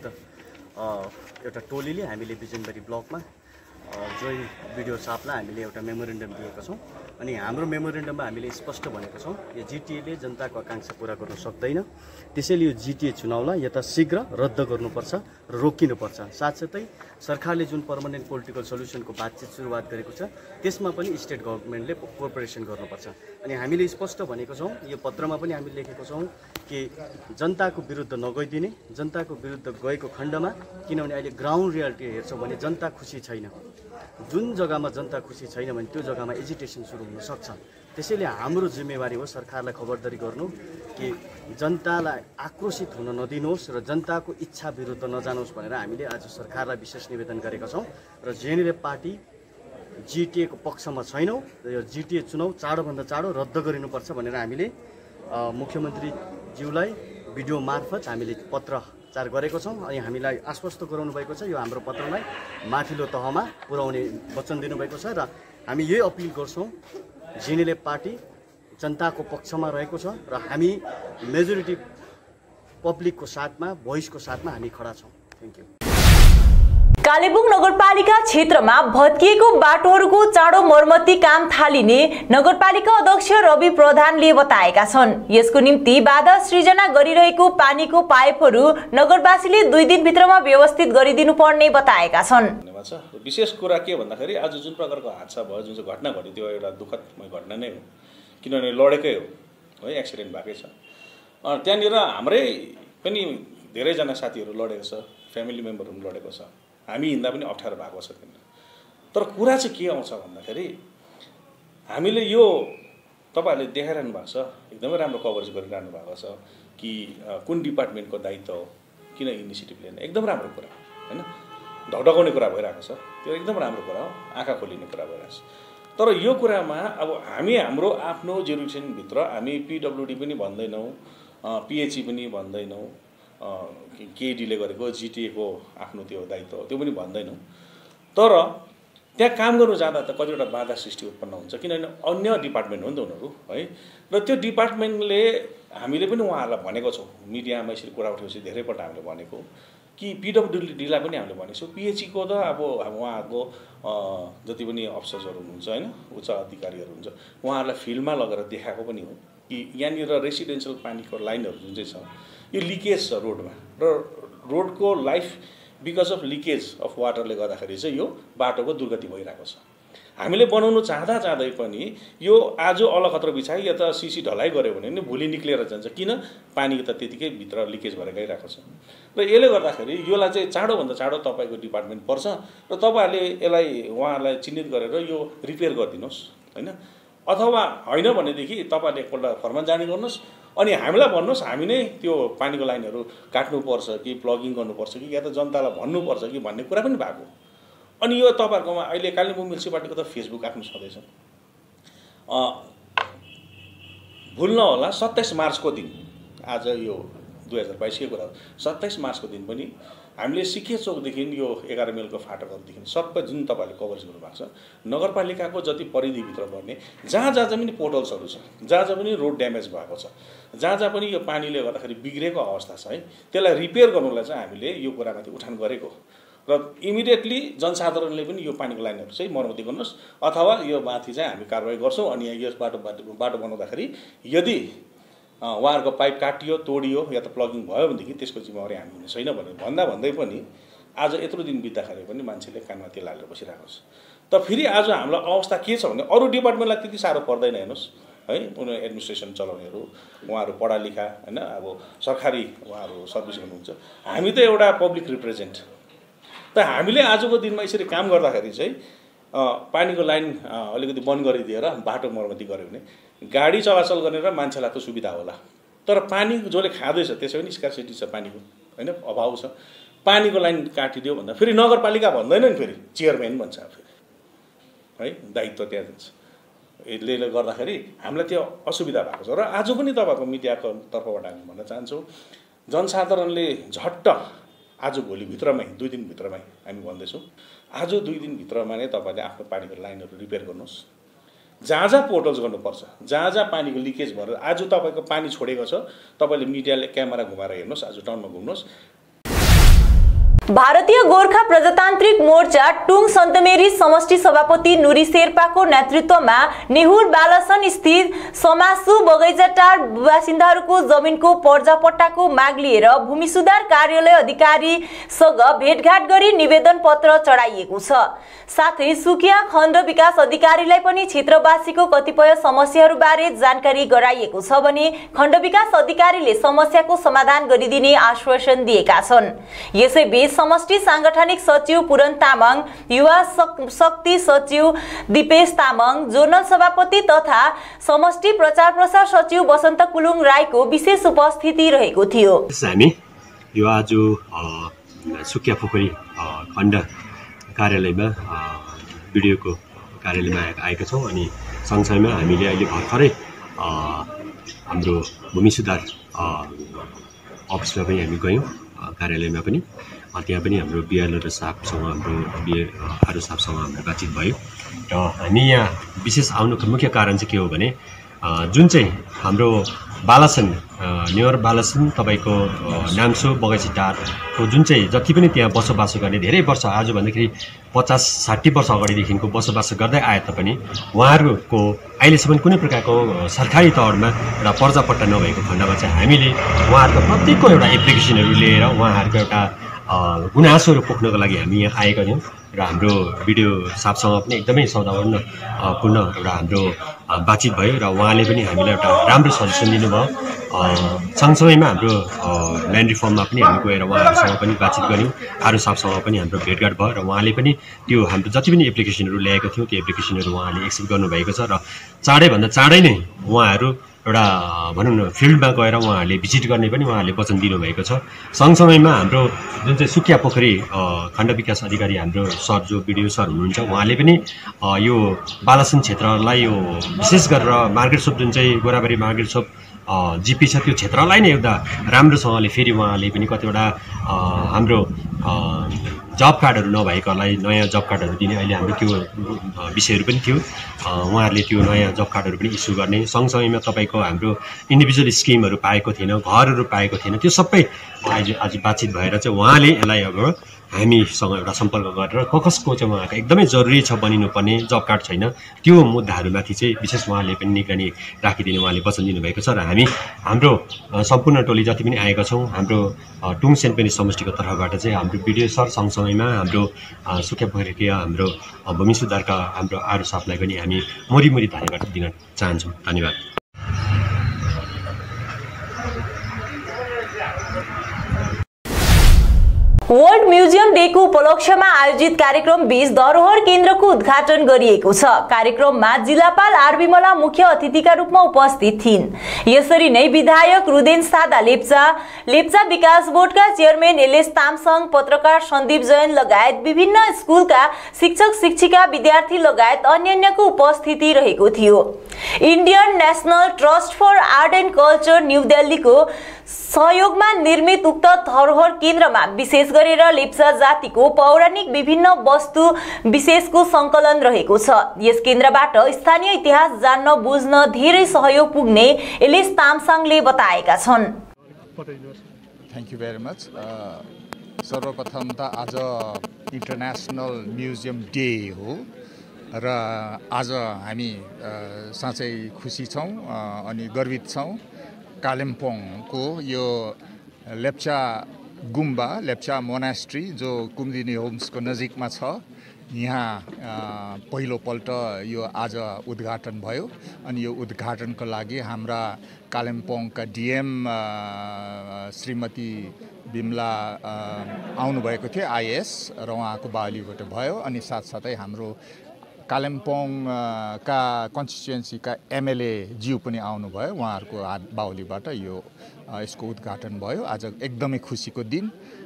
Speaker 9: एउटा टोलीले हामीले बिजनबारी ब्लकमा जोइन भिडियो छापलाई हामीले एउटा मेमोरेन्डम दिएका छौँ. अनि हाम्रो मेमोरेन्डममा हामीले स्पष्ट भनेका छौँ यो जिटिएले जनताको आकांक्षा पूरा गर्न सक्दैन, त्यसैले यो जिटिए चुनावलाई यथाशीघ्र रद्द गर्नुपर्छ र रोकिनुपर्छ. साथसाथै सरकारले जुन पर्मानेन्ट पोलिटिकल सल्युसनको बातचित सुरुवात गरेको छ त्यसमा पनि स्टेट गभर्नमेन्टले कोअपरेसन गर्नुपर्छ. अनि हामीले स्पष्ट भनेको छौँ, यो पत्रमा पनि हामीले लेखेको छौँ कि जनताको विरुद्ध नगइदिने, जनताको विरुद्ध गएको खण्डमा, किनभने अहिले ग्राउन्ड रियालिटी हेर्छौँ भने जनता खुसी छैन. जुन जग्गामा जनता खुसी छैन भने त्यो जग्गामा एजिटेसन सुरु हुन सक्छ. त्यसैले हाम्रो जिम्मेवारी हो सरकारलाई खबरदारी गर्नु कि जनतालाई आक्रोशित हुन नदिनुहोस् र जनताको इच्छा विरुद्ध नजानुहोस् भनेर हामीले आज सरकारलाई विशेष निवेदन गरेका छौँ. र जेएनएलए पार्टी जिटिए को पक्षमा छैनौँ र यो जिटिए चुनाव चाँडोभन्दा चाँडो रद्द गरिनुपर्छ भनेर हामीले मुख्यमन्त्रीज्यूलाई भिडियो मार्फत हामीले पत्रचार गरेको छौँ. अनि हामीलाई आश्वस्त गराउनु भएको छ यो हाम्रो पत्रलाई माथिल्लो तहमा पुर्याउने वचन दिनुभएको छ. र हामी यही अपिल गर्छौँ, जेएनएलए पार्टी जनताको पक्षमा रहेको छ र हामी मेजोरिटी पब्लिकको साथमा, भोइसको साथमा हामी खडा छौँ. Thank you.
Speaker 1: कालेबुङ नगरपालिका क्षेत्रमा भत्किएको बाटोहरूको चाँडो मर्मती काम थालिने नगरपालिका अध्यक्ष रवि प्रधानले बताएका छन्. यसको निम्ति बाधा सृजना गरिरहेको पानीको पाइपहरू नगरवासीले 2 दिनभित्रमा व्यवस्थित गरिदिनु पर्ने बताएका छन्.
Speaker 10: विशेष कुरा के भन्दाखेरि आज जुन प्रकारको हादसा भयो, जुन चाहिँ घटना घट्यो, त्यो एउटा दुःखदमय घटना नै हो, किनभने लडेकै हो है, एक्सिडेन्ट भएकै छ. त्यहाँनिर हाम्रै पनि धेरैजना साथीहरू लडेको छ, फ्यामिली मेम्बरहरू लडेको छ, हामी हिँड्दा पनि अप्ठ्यारो भएको छ त्यहाँनिर. तर कुरा चाहिँ के आउँछ भन्दाखेरि हामीले यो तपाईँहरूले देखाइरहनु भएको छ, एकदमै राम्रो कभरेज गरिरहनु भएको छ कि कुन डिपार्टमेन्टको दायित्व हो, किन इनिसिएटिभ लिने, एकदम राम्रो कुरा होइन, ढकढकाउने कुरा भइरहेको छ, त्यो एकदम राम्रो कुरा हो, आँखा खोलिने कुरा भइरहेको छ. तर यो कुरामा अब हामी हाम्रो आफ्नो जुरिडिक्सनभित्र हामी PWD पनि भन्दैनौँ, PHE पनि भन्दैनौँ, केडीले गरेको जिटिए को आफ्नो त्यो दायित्व त्यो पनि भन्दैनौँ. तर त्यहाँ काम गर्नु जाँदा त कतिवटा बाधा सृष्टि उत्पन्न हुन्छ, किनभने अन्य डिपार्टमेन्ट हो नि त उनीहरू है. र त्यो डिपार्टमेन्टले हामीले पनि उहाँहरूलाई भनेको छौँ, मिडियामा यसरी कुरा उठेपछि धेरैपल्ट हामीले भनेको कि PWDलाई पनि हामीले भनेको छौँ, PHE को त अब उहाँहरूको जति पनि अफिसर्सहरू हुनुहुन्छ होइन, उच्च अधिकारीहरू हुन्छ, उहाँहरूलाई फिल्डमा लगेर देखाएको पनि हो कि यहाँनिर रेसिडेन्सियल पानीको लाइनहरू जुन चाहिँ छ यो लिकेज छ रोडमा, र रोडको life because of leakage of वाटरले गर्दाखेरि चाहिँ यो बाटोको दुर्गति भइरहेको छ. हामीले बनाउनु चाहँदै पनि यो आज अलखत्र बिछाइ या त सिसी ढलाइ गऱ्यो भने नि भोलि निक्लेर जान्छ, किन पानी त त्यतिकै भित्र लिकेज भएर गइरहेको छ. र यसले गर्दाखेरि यसलाई चाहिँ चाँडोभन्दा चाँडो तपाईँको डिपार्टमेन्ट पर्छ र तपाईँहरूले यसलाई उहाँहरूलाई चिन्हित गरेर यो रिपेयर गरिदिनुहोस् होइन, अथवा होइन भनेदेखि तपाईँहरूले एकपल्ट फर्मान जारी गर्नुहोस् अनि हामीलाई भन्नुहोस्, हामी नै त्यो पानीको लाइनहरू काट्नुपर्छ कि प्लगिङ गर्नुपर्छ कि या त जनतालाई भन्नुपर्छ कि भन्ने कुरा पनि भएको. अनि यो तपाईँहरूकोमा अहिले कालिम्पोङ म्युनिसिपालिटीको त फेसबुक आफ्नो छँदैछ. भुल्न होला 27 मार्चको दिन, आज यो 2022 को कुरा हो, 27 मार्चको दिन पनि हामीले सिके चौकदेखि यो 11 माइलको फाटकहरूदेखि सबै जुन तपाईँहरूले कभरेज गर्नुभएको छ नगरपालिकाको जति परिधिभित्र पर्ने जहाँ पनि पोर्टल्सहरू छ, जहाँ पनि रोड ड्यामेज भएको छ, जहाँ पनि यो पानीले गर्दाखेरि बिग्रेको अवस्था छ है, त्यसलाई रिपेयर गर्नुलाई चाहिँ हामीले यो कुरामाथि उठान गरेको. र इमिडिएटली जनसाधारणले पनि यो पानीको लाइनहरू चाहिँ मर्मती गर्नुहोस् अथवा यो माथि चाहिँ हामी कारबाही गर्छौँ। अनि यस बाटो बनाउँदाखेरि यदि उहाँहरूको पाइप काटियो तोडियो या त प्लगिङ भयो भनेदेखि त्यसको जिम्मेवारी हामी हुने छैन भनेर भन्दै पनि आज यत्रो दिन बित्दाखेरि पनि मान्छेले कानमा तेल हालेर बसिरहेको छ। त फेरि आज हामीलाई अवस्था के छ भने अरू डिपार्टमेन्टलाई त्यति साह्रो पर्दैन हेर्नुहोस् है, उनीहरू एडमिनिस्ट्रेसन चलाउनेहरू उहाँहरू पढा लेखा होइन, अब सरकारी उहाँहरू सर्भिस गर्नुहुन्छ। हामी त एउटा पब्लिक रिप्रेजेन्ट, त हामीले आजको दिनमा यसरी काम गर्दाखेरि चाहिँ पानीको लाइन अलिकति बन्द गरिदिएर बाटो मर्मती गऱ्यो भने गाडी चलाचल गर्ने र मान्छेलाई त सुविधा होला। तर पानी जसले खाँदैछ त्यसै पनि स्कार्सिटी छ पानीको होइन, अभाव छ। पानीको लाइन काटिदियो भन्दा फेरि नगरपालिका भन्दैन नि, फेरि चेयरम्यान भन्छ फेरि है, दायित्व त्यहाँ दिन्छ। यसले गर्दाखेरि हामीलाई त्यो असुविधा भएको छ। र आज पनि तपाईँको मिडियाको तर्फबाट हामी भन्न चाहन्छौँ जनसाधारणले झट्ट आज भोलिभित्रमै 2 दिनभित्रमै हामी भन्दैछौँ आज 2 दिनभित्रमा नै तपाईँले आफ्नो पानीको लाइनहरू रिपेयर गर्नुहोस्। जहाँ जहाँ पोर्टल्स गर्नुपर्छ, जहाँ जहाँ पानीको लिकेज भएर आज तपाईँको पानी छोडेको छ तपाईँले मिडियाले क्यामेरा घुमाएर हेर्नुहोस्, आज टाउनमा घुम्नुहोस्।
Speaker 1: भारतीय गोर्खा प्रजातान्त्रिक मोर्चा टुङ सन्तमेरी समष्टि सभापति नुरी शेर्पाको नेतृत्वमा नेहुर बालासन स्थित समासु बगैँचाटार बासिन्दाहरूको जमिनको पर्जापट्टाको माग लिएर भूमि सुधार कार्यालय अधिकारीसँग भेटघाट गरी निवेदन पत्र चढाइएको छ। साथै सुकिया खण्ड विकास अधिकारीलाई पनि क्षेत्रवासीको कतिपय समस्याहरूबारे जानकारी गराइएको छ भने खण्ड विकास अधिकारीले समस्याको समाधान गरिदिने आश्वासन दिएका छन्। यसैबीच समष्टि सांगठनिक सचिव पूरन तामाङ, युवा शक्ति सचिव दिपेश तामाङ, जोनल सभापति तथा समष्टि प्रचार प्रसार सचिव बसन्त कुलुङ राईको विशेष उपस्थिति रहेको थियो।
Speaker 11: हामी यो आज सुकिया पोखरी खण्ड कार्यालयमा बिडिओको कार्यालयमा आएका छौँ अनि सँगसँगैमा हामीले अहिले भर्खरै हाम्रो भूमि सुधार अफिसमा पनि हामी गयौँ, कार्यालयमा पनि त्यहाँ पनि हाम्रो बिएलओ र साहबसँग हाम्रो आरओ साहबसँग हाम्रो बातचित भयो। र हामी यहाँ विशेष आउनुको मुख्य कारण चाहिँ के हो भने जुन चाहिँ हाम्रो बालासन नेवर बालासन तपाईँको नाम्सो बगैँचाटारको जुन चाहिँ जति पनि त्यहाँ बसोबासो गर्ने धेरै वर्ष आज भन्दाखेरि 50-60 वर्ष अगाडिदेखिको बसोबासो गर्दै आए तापनि उहाँहरूको अहिलेसम्म कुनै प्रकारको सरकारी तौरमा एउटा पर्जापट्टा नभएको खण्डमा चाहिँ हामीले उहाँहरूको प्रत्येकको एउटा एप्लिकेसनहरू लिएर उहाँहरूको एउटा गुनासोहरू पोख्नको लागि हामी यहाँ आएका थियौँ। र हाम्रो बिडिओ साहबसँग पनि एकदमै सौहार्दपूर्ण एउटा हाम्रो बातचित भयो र उहाँले पनि हामीलाई एउटा राम्रो सजेसन दिनुभयो। सँगसँगैमा हाम्रो ल्यान्ड रिफर्ममा पनि हामी गएर उहाँहरूसँग पनि बातचित गऱ्यौँ, आरओ साहबसँग पनि हाम्रो भेटघाट भयो र उहाँले पनि त्यो हाम्रो जति पनि एप्लिकेसनहरू ल्याएको थियौँ त्यो एप्लिकेसनहरू उहाँले एक्सेप्ट गर्नुभएको छ। र चाँडैभन्दा चाँडै नै उहाँहरू एउटा भनौँ न फिल्डमा गएर उहाँहरूले भिजिट गर्ने पनि उहाँहरूले वचन दिनुभएको छ। सँगसँगैमा हाम्रो जुन चाहिँ सुकिया पोखरी खण्ड विकास अधिकारी हाम्रो सर जो बिडिओ सर हुनुहुन्छ उहाँले पनि यो बालासन क्षेत्रलाई यो विशेष गरेर मार्केट सप जुन चाहिँ गोराबारी मार्केट सप जिपी छ त्यो क्षेत्रलाई नै एउटा राम्रोसँगले फेरि उहाँले पनि कतिवटा हाम्रो जब कार्डहरू नभएकोलाई नयाँ जब कार्डहरू दिने अहिले हाम्रो त्यो विषयहरू पनि थियो। उहाँहरूले त्यो नयाँ जब कार्डहरू पनि इस्यु गर्ने, सँगसँगैमा तपाईँको हाम्रो इन्डिभिजुअल स्किमहरू पाएको थिएन, घरहरू पाएको थिएन, त्यो सबै आज बातचित भएर चाहिँ उहाँले यसलाई अब हामीसँग एउटा सम्पर्क गरेर कसको चाहिँ उहाँको एकदमै जरुरी छ बनिनुपर्ने जब कार्ड छैन त्यो मुद्दाहरूमाथि चाहिँ विशेष उहाँले पनि निगरानी राखिदिने उहाँले वचन दिनुभएको छ। र हामी हाम्रो सम्पूर्ण टोली जति पनि आएका छौँ हाम्रो टुङ सेन्टपेनी समष्टिको तर्फबाट चाहिँ हाम्रो बिडिओ सर सँगसँगैमा हाम्रो सुकिया पोखरीका हाम्रो भूमि सुधारका हाम्रो आरओ साहबलाई पनि हामी मुरी धन्यवाद दिन चाहन्छौँ। धन्यवाद।
Speaker 1: वर्ल्ड म्युजियम डेको उपलक्ष्यमा आयोजित कार्यक्रम 20 धरोहर केन्द्रको उद्घाटन गरिएको छ। कार्यक्रममा जिल्लापाल आर विमला मुख्य अतिथिका रूपमा उपस्थित थिइन्। यसरी नै विधायक रुदेन सादा लेप्चा, लेप्चा विकास बोर्डका चेयरम्यान एलएस तामसङ, पत्रकार सन्दीप जैन लगायत विभिन्न स्कुलका शिक्षक शिक्षिका विद्यार्थी लगायत अन्यको उपस्थिति रहेको थियो। Indian National Trust for Art and Culture New दिल्लीको सहयोगमा निर्मित उक्त धरोहर केन्द्रमा विशेष गरेर लेप्चा जातिको पौराणिक विभिन्न वस्तु विशेषको संकलन रहेको छ। यस केन्द्रबाट स्थानीय इतिहास जान्न बुझ्न धेरै सहयोग पुग्ने एलएस तामसाङले बताएका छन्।
Speaker 12: Thank you very much. सर्वप्रथम त आज इन्टरनेसनल म्युजियम डे हो र आज हामी साँच्चै खुसी छौँ अनि गर्वित छौँ। कालिम्पोङको यो लेप्चा गुम्बा, लेप्चा मोनास्ट्री जो कुमुदिनी होम्सको नजिकमा छ, यहाँ पहिलोपल्ट यो आज उद्घाटन भयो। अनि यो उद्घाटनको लागि हाम्रा कालिम्पोङका डिएम श्रीमती बिमला आउनुभएको थियो आइएस र उहाँको बाहुलीबाट भयो। अनि साथसाथै हाम्रो कालिम्पोङका कन्स्टिट्युएन्सीका एमएलए ज्यू पनि आउनुभयो, उहाँहरूको हात बाहुलीबाट यसको उद्घाटन भयो। आज एकदमै खुसीको दिन।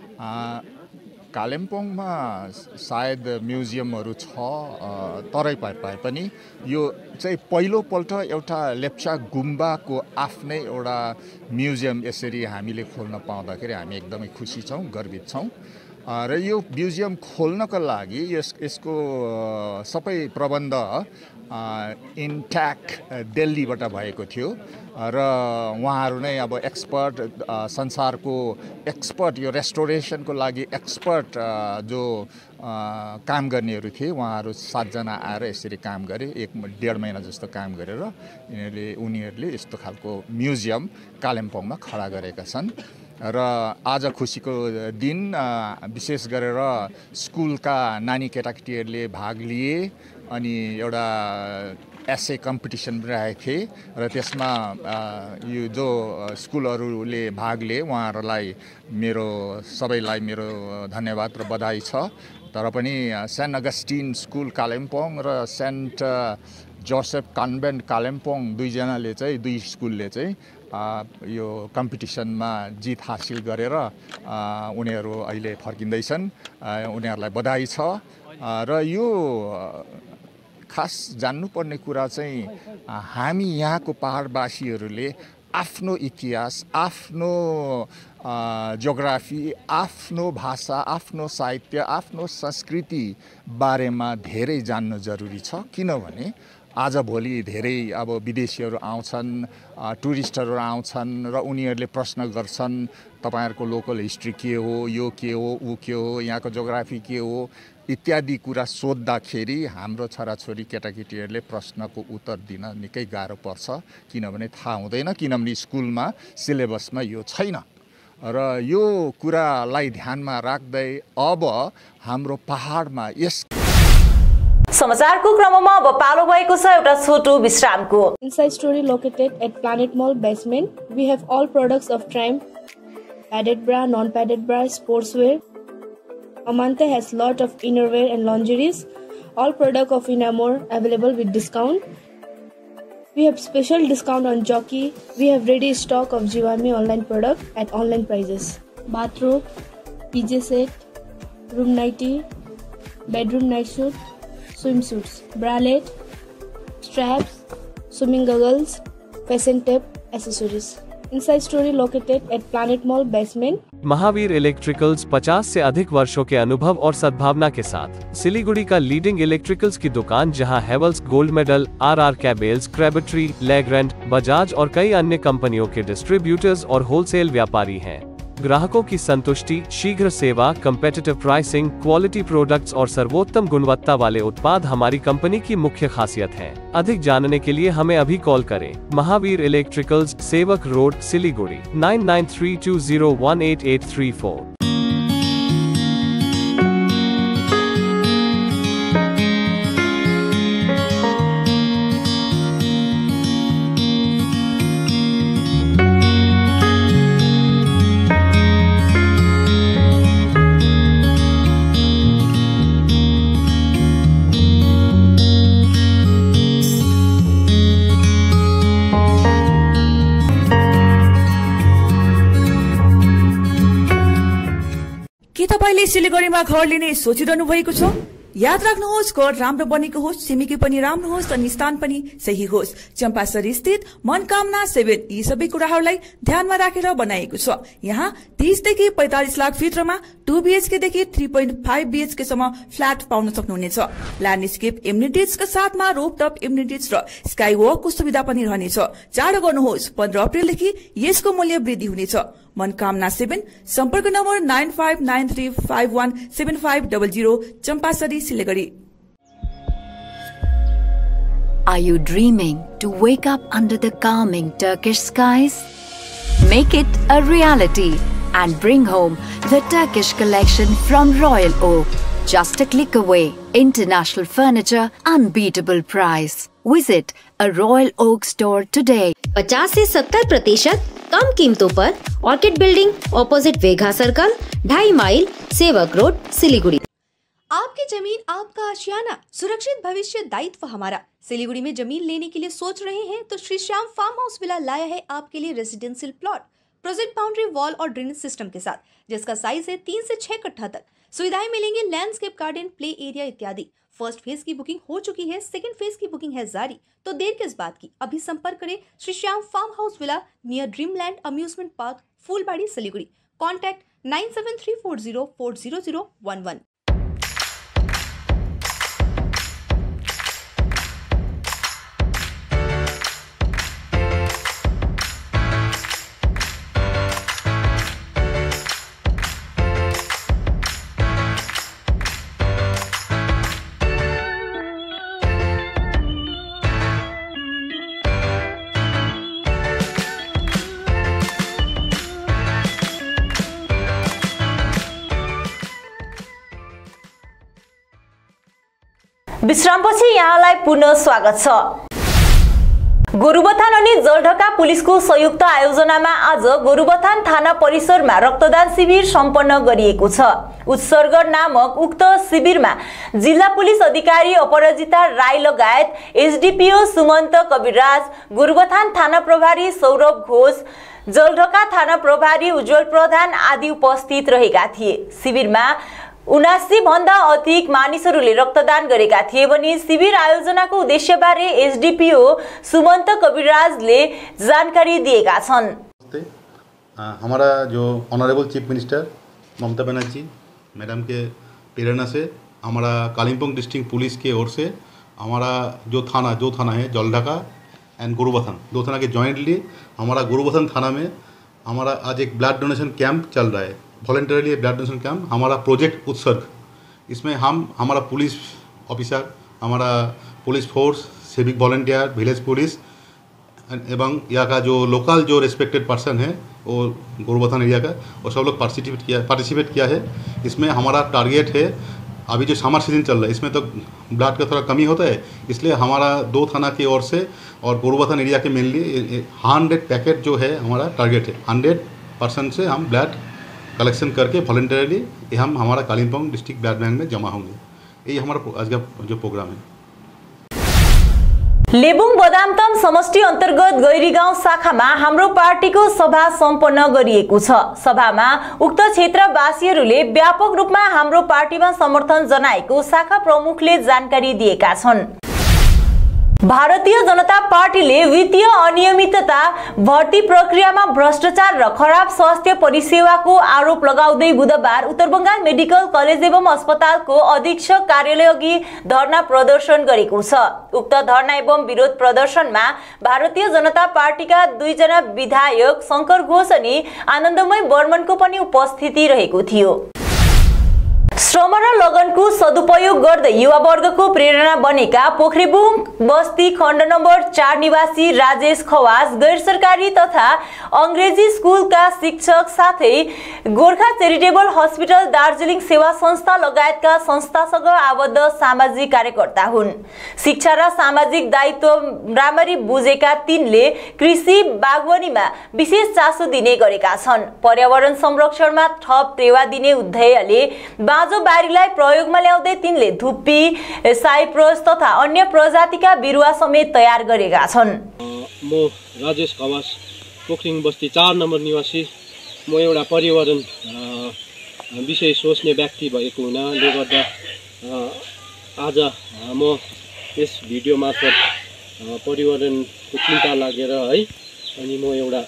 Speaker 12: कालिम्पोङमा सायद म्युजियमहरू छ तरै भए पनि यो चाहिँ पहिलोपल्ट एउटा लेप्चा गुम्बाको आफ्नै एउटा म्युजियम यसरी हामीले खोल्न पाउँदाखेरि हामी एकदमै खुसी छौँ, गर्वित छौँ। र यो म्युजियम खोल्नको लागि यसको सबै प्रबन्ध इन्ट्याक्ट दिल्लीबाट भएको थियो र उहाँहरू नै अब एक्सपर्ट, संसारको एक्सपर्ट, यो रेस्टोरेसनको लागि एक्सपर्ट जो काम गर्नेहरू थिए, उहाँहरू 7 जना आएर यसरी काम गरे। 1.5 महिना जस्तो काम गरेर उनीहरूले यस्तो खालको म्युजियम कालिम्पोङमा खडा गरेका छन्। र आज खुसीको दिन विशेष गरेर स्कुलका नानी केटाकेटीहरूले भाग लिए अनि एउटा एसे कम्पिटिसन पनि राखेको थिए र त्यसमा यो जो स्कुलहरूले भाग लिए उहाँहरूलाई सबैलाई मेरो धन्यवाद र बधाई छ। तर पनि सेन्ट अगस्टिन स्कुल कालिम्पोङ र सेन्ट जोसेफ कन्भेन्ट कालिम्पोङ दुई स्कुलले चाहिँ यो कम्पिटिसनमा जित हासिल गरेर उनीहरू अहिले फर्किँदैछन्। उनीहरूलाई बधाई छ। र यो खास जान्नुपर्ने कुरा चाहिँ हामी यहाँको पहाडवासीहरूले आफ्नो इतिहास, आफ्नो जियोग्राफी, आफ्नो भाषा, आफ्नो साहित्य, आफ्नो संस्कृति बारेमा धेरै जान्नु जरुरी छ। किनभने आजभोलि धेरै अब विदेशीहरू आउँछन्, टुरिस्टहरू आउँछन् र उनीहरूले प्रश्न गर्छन् तपाईहरुको लोकल हिस्ट्री के हो, यो के हो, ऊ के हो, यहाँको जियोग्राफी के हो इत्यादि कुरा सोध्दाखेरि हाम्रो छोराछोरी केटाकेटीहरूले प्रश्नको उत्तर दिन निकै गाह्रो पर्छ। किनभने थाहा हुँदैन, किनभने स्कुलमा सिलेबसमा यो छैन। र यो कुरालाई ध्यानमा राख्दै अब हाम्रो पहाडमा यस
Speaker 1: समाचारको क्रममा अब पालो भएको छ एउटा छोटो विश्रामको।
Speaker 13: Inside Story located at Planet Mall basement. We have all products of Triumph, padded bra, non-padded bra, sportswear. Amante has lot of innerwear and lingeries. All product of Inamore available with discount. We have special discount on Jockey. We have ready stock of Jivami online product at online prices. Bathrobe, PJ set, room nightie, bedroom night suit, swimsuits, bralette, straps, swimming goggles, fashion tape, accessories. Inside Story located at Planet Mall basement.
Speaker 14: Mahavir electricals 50 से अधिक वर्षों के अनुभव और सद्भावना के साथ सिलीगुड़ी का लीडिंग इलेक्ट्रिकल्स की दुकान, जहां Havells gold medal, RR cables, Crabtree, Legrand, Bajaj और कई अन्य कंपनियों के डिस्ट्रीब्यूटर्स और होलसेल व्यापारी हैं। ग्राहकों की संतुष्टि, शीघ्र सेवा, कम्पेटिटिव प्राइसिंग, क्वालिटी प्रोडक्ट्स और सर्वोत्तम गुणवत्ता वाले उत्पाद हमारी कंपनी की मुख्य खासियत है। अधिक जानने के लिए हमें अभी कॉल करें। Mahavir electricals, Sevoke road, Siliguri 9932018834।
Speaker 3: तपाईले सिलीगुडीमा घर लिने सोचिरहनु भएको छ? याद राख्नुहोस्, घर राम्रो बनेको होस्, छिमेकी पनि राम्रो होस् अनि स्थान पनि सही होस्। चम्पासरी स्थित मनकामना 7 यी सबै कुराहरूलाई ध्यानमा राखेर बनाएको छ। यहाँ 30 देखि 45 लाख भित्रमा 2 BHK देखि 3.5 BHK सम्म फ्ल्याट पाउन सक्नुहुनेछ। ल्यान्डस्केप एम्युनिटिजका साथमा रोपटप एम्युनिटिज र स्काई वकको सुविधा पनि रहनेछ। चाँडो गर्नुहोस्, 15 अप्रिलदेखि यसको मूल्य वृद्धि हुनेछ। मनकामना 7 सम्पर्क number 9593517500 Champasari Siliguri.
Speaker 15: Are you dreaming to wake up under the calming Turkish skies? Make it a reality and bring home the Turkish collection from Royal Oak. Just a click away. International furniture, unbeatable price. Visit a Royal Oak store today.
Speaker 16: 50 से 70% कम कीमतों पर orchid building opposite Vega circle 2.5 mile Sevoke road Siliguri.
Speaker 17: आपकी जमीन आपका आशियाना, सुरक्षित भविष्य दायित्व हमारा। सिलीगुड़ी में जमीन लेने के लिए सोच रहे हैं तो Shri Shyam farm house villa लाया है आपके लिए residential plot, project boundary wall और ड्रेनेज सिस्टम के साथ, जिसका साइज है 3 से 6 कट्ठा तक। सुविधाएं मिलेंगी लैंडस्केप गार्डन, प्ले एरिया इत्यादि। फर्स्ट फेज की बुकिंग हो चुकी है, सेकंड फेज की बुकिंग है जारी। तो देर किस बात की, अभी संपर्क करें Shri Shyam farm house villa near Dreamland amusement park, Phulbari, Siliguri. Contact 9734040011।
Speaker 1: विश्रामपछि यहाँलाई पुनः स्वागत छ। गोरुबथान अनि जलढका पुलिसको संयुक्त आयोजनामा आज गोरुबथान थाना परिसरमा रक्तदान शिविर सम्पन्न गरिएको छ। उत्सर्ग नामक उक्त शिविरमा जिल्ला पुलिस अधिकारी अपराजिता राई लगायत एसडीपीओ सुमन्त कविराज, गोरुबथान थाना प्रभारी सौरभ घोष, जलढका थाना प्रभारी उज्जवल प्रधान आदि उपस्थित रहेका थिए। शिविरमा 79 भन्दा अधिक मानिसहरूले रक्तदान गरेका थिए भने शिविर आयोजनाको उद्देश्यबारे एसडीपीओ सुमन्त कविराजले जानकारी दिएका छन्।
Speaker 18: हमारा जो honourable chief minister Mamata Banerjee madam के प्रेरणा से हमारा कालिम्पोंग डिस्ट्रिक्ट पुलिस के ओर से हमारा जो थाना है जलढका एंड गोरुबथान, 2 थाना के जॉइंटली हमारा गोरुबथान थाना में हमारा आज एक ब्लड डोनेशन कैंप चल रहा है, वॉलंटरीली ब्लड डोनेशन कैंप। हमारा प्रोजेक्ट उत्सर्ग, इसमें हमारा पुलिस ऑफिसर, हमारा police force, civic volunteer, village police एवं यहाँ का जो लोकल जो रेस्पेक्टेड पर्सन है वो गोरुबथान एरिया का, वो सब लोग पार्टिसिपेट किया है। इसमें हमारा टारगेट है, अभी जो समर सीजन चल रहा है इसमें तो ब्लड का थोड़ा कमी होता है, इसलिए हमारा 2 थाना की ओर से और गोरुबथान एरिया के मेनली 100 पैकेट जो है हमारा टारगेट है। 100% से हम ब्लड कलेक्शन करके वॉलंटरीली हम हमारा कालिम्पोंग डिस्ट्रिक्ट ब्लड बैंक में जमा होंगे। यही हमारा आज का जो प्रोग्राम है।
Speaker 1: लेबुङ बदामतम समष्टि अन्तर्गत गैरीगाउँ शाखामा हाम्रो पार्टीको सभा सम्पन्न गरिएको छ। सभामा उक्त क्षेत्रवासीहरूले व्यापक रूपमा हाम्रो पार्टीमा समर्थन जनाएको शाखा प्रमुखले जानकारी दिएका छन्। भारतीय जनता पार्टीले वित्तीय अनियमितता, भर्ती प्रक्रियामा भ्रष्टाचार र खराब स्वास्थ्य परिसेवाको आरोप लगाउँदै बुधबार उत्तर बंगाल मेडिकल कलेज एवं अस्पतालको अधीक्षक कार्यालय अघि धरना प्रदर्शन गरेको छ। उक्त धरना एवं विरोध प्रदर्शनमा भारतीय जनता पार्टीका 2 जना विधायक शंकर घोष अनि आनन्दमय बर्मनको पनि उपस्थिति रहेको थियो। श्रम र लगनको सदुपयोग गर्दै युवावर्गको प्रेरणा बनेका पोखरेबुङ बस्ती खण्ड नम्बर 4 निवासी राजेश खवास गैर सरकारी तथा अंग्रेजी स्कुलका शिक्षक साथै गोर्खा चैरिटेबल हस्पिटल दार्जिलिङ सेवा संस्था लगायतका संस्थासँग आबद्ध सामाजिक कार्यकर्ता हुन्। शिक्षा र सामाजिक दायित्व राम्ररी बुझेका तिनले कृषि बागवानीमा विशेष चासो दिने गरेका छन्। पर्यावरण संरक्षणमा थप टेवा दिने उद्देश्यले बाँझो बारीलाई प्रयोगमा ल्याउँदै तिनले धुप्पी, साइप्रस तथा अन्य प्रजातिका बिरुवा समेत तयार गरेका छन्।
Speaker 19: म राजेश खवास पोखरिङ बस्ती 4 नम्बर निवासी। म एउटा पर्यावरण विषय सोच्ने व्यक्ति भएको हुनाले गर्दा आज म यस भिडियो मार्फत पर्यावरणको चिन्ता लागेर है, अनि म एउटा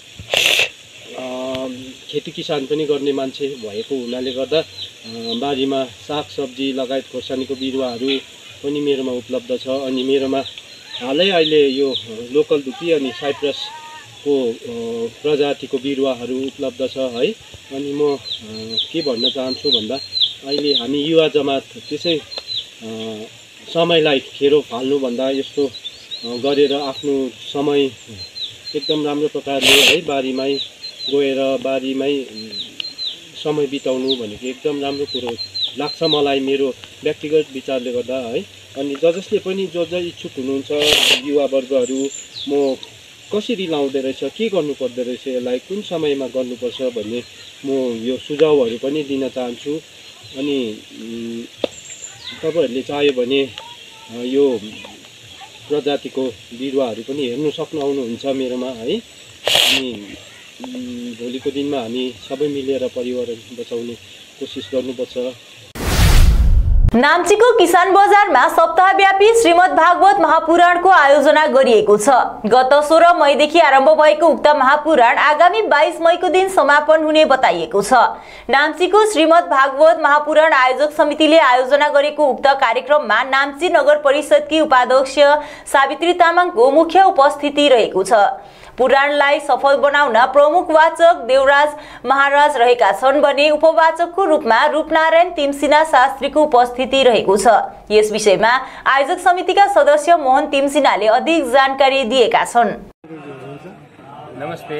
Speaker 19: खेती किसान पनि गर्ने मान्छे भएको हुनाले गर्दा बारीमा सागसब्जी लगायत खोर्सानीको बिरुवाहरू पनि मेरोमा उपलब्ध छ। अनि मेरोमा हालै अहिले यो लोकल धुप्पी अनि साइप्रस को प्रजातिको बिरुवाहरू उपलब्ध छ है। अनि म के भन्न चाहन्छु भन्दा अहिले हामी युवा जमात त्यसै समयलाई खेरो फाल्नुभन्दा यस्तो गरेर आफ्नो समय एकदम राम्रो प्रकारले है बारीमै गएर बारीमै समय बिताउनु भनेको एकदम राम्रो कुरो लाग्छ मलाई, मेरो व्यक्तिगत विचारले गर्दा है। अनि जसले पनि जो इच्छुक हुनुहुन्छ युवावर्गहरू, म कसरी लाउँदै रहेछ, के गर्नुपर्दो रहेछ, यसलाई कुन समयमा गर्नुपर्छ भन्ने म यो सुझावहरू पनि दिन चाहन्छु। अनि तपाईँहरूले चाह्यो भने यो प्रजातिको बिरुवाहरू पनि हेर्नु सक्नुहुन्छ मेरोमा है। अनि भोलिको दिनमा हामी सबै मिलेर पर्यावरण बचाउने कोसिस गर्नुपर्छ।
Speaker 1: नाम्चीको किसान बजारमा सप्ताहव्यापी श्रीमद् भागवत महापुराणको आयोजना गरिएको छ। गत 16 मईदेखि आरम्भ भएको उक्त महापुराण आगामी 22 मईको दिन समापन हुने बताइएको छ। नाम्चीको श्रीमद् भागवत महापुराण आयोजक समितिले आयोजना गरेको उक्त कार्यक्रममा नाम्ची नगर परिषदकी उपाध्यक्ष सावित्री तामाङको मुख्य उपस्थिति रहेको छ। पुराणलाई सफल बनाउन प्रमुख वाचक देवराज महाराज रहेका छन् भने उपवाचकको रूपमा रूपनारायण तिमसिना शास्त्रीको उपस्थिति रहेको छ। यस विषयमा आयोजक समितिका सदस्य मोहन तिमसिनाले अधिक जानकारी दिएका छन्।
Speaker 20: नमस्ते।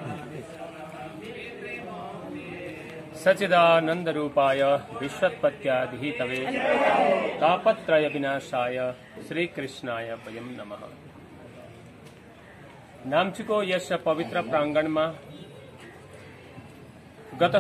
Speaker 20: सच्चिदानंद रूपाय विश्वोत्पत्त्यादिहेतवे तापत्रय विनाशाय श्री कृष्णाय वयं नमः। नाम्चीको यस पवित्र प्रांगणमा गत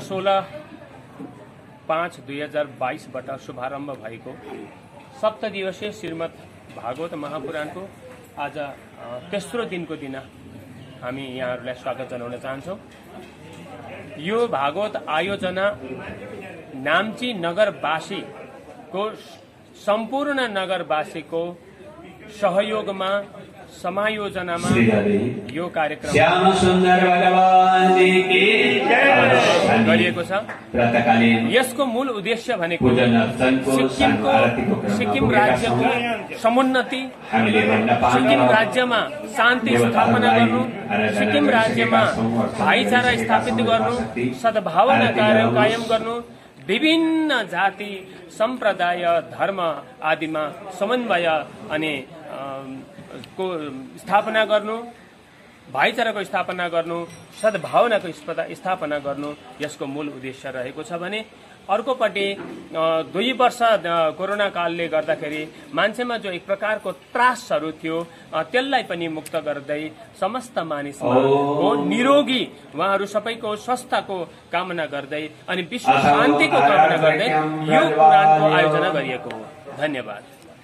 Speaker 20: 16/5/2022 बाट शुभारम्भ भएको 7 दिवसीय श्रीमद् भागवत महापुराणको आज तेस्रो दिनको दिन हामी यहाँहरूलाई स्वागत जनाउन चाहन्छौं। यो भागवत आयोजना नाम्ची नगरवासीको सम्पूर्ण नगरवासीको सहयोगमा समायोजनामा यो कार्यक्रम गरिएको छ। यसको मूल उद्देश्य भनेको सिक्किम राज्यको समुन्नति, सिक्किम राज्यमा शान्ति स्थापना गर्नु, सिक्किम राज्यमा भाइचारा स्थापित गर्नु, सद्भावना कायम गर्नु, विभिन्न जाति सम्प्रदाय धर्म आदिमा समन्वय अनि को स्थापना गर्नु, भाइचाराको स्थापना गर्नु, सद्भावनाको स्थापना गर्नु यसको मूल उद्देश्य रहेको छ भने अर्कोपट्टि 2 वर्ष कोरोना कालले गर्दाखेरि मान्छेमा जो एक प्रकारको त्रासहरू थियो त्यसलाई पनि मुक्त गर्दै समस्त मानिसको निरोगी उहाँहरू सबैको स्वस्थको कामना गर्दै अनि विश्व शान्तिको कामना गर्दै यो पुराणको आयोजना गरिएको हो। धन्यवाद।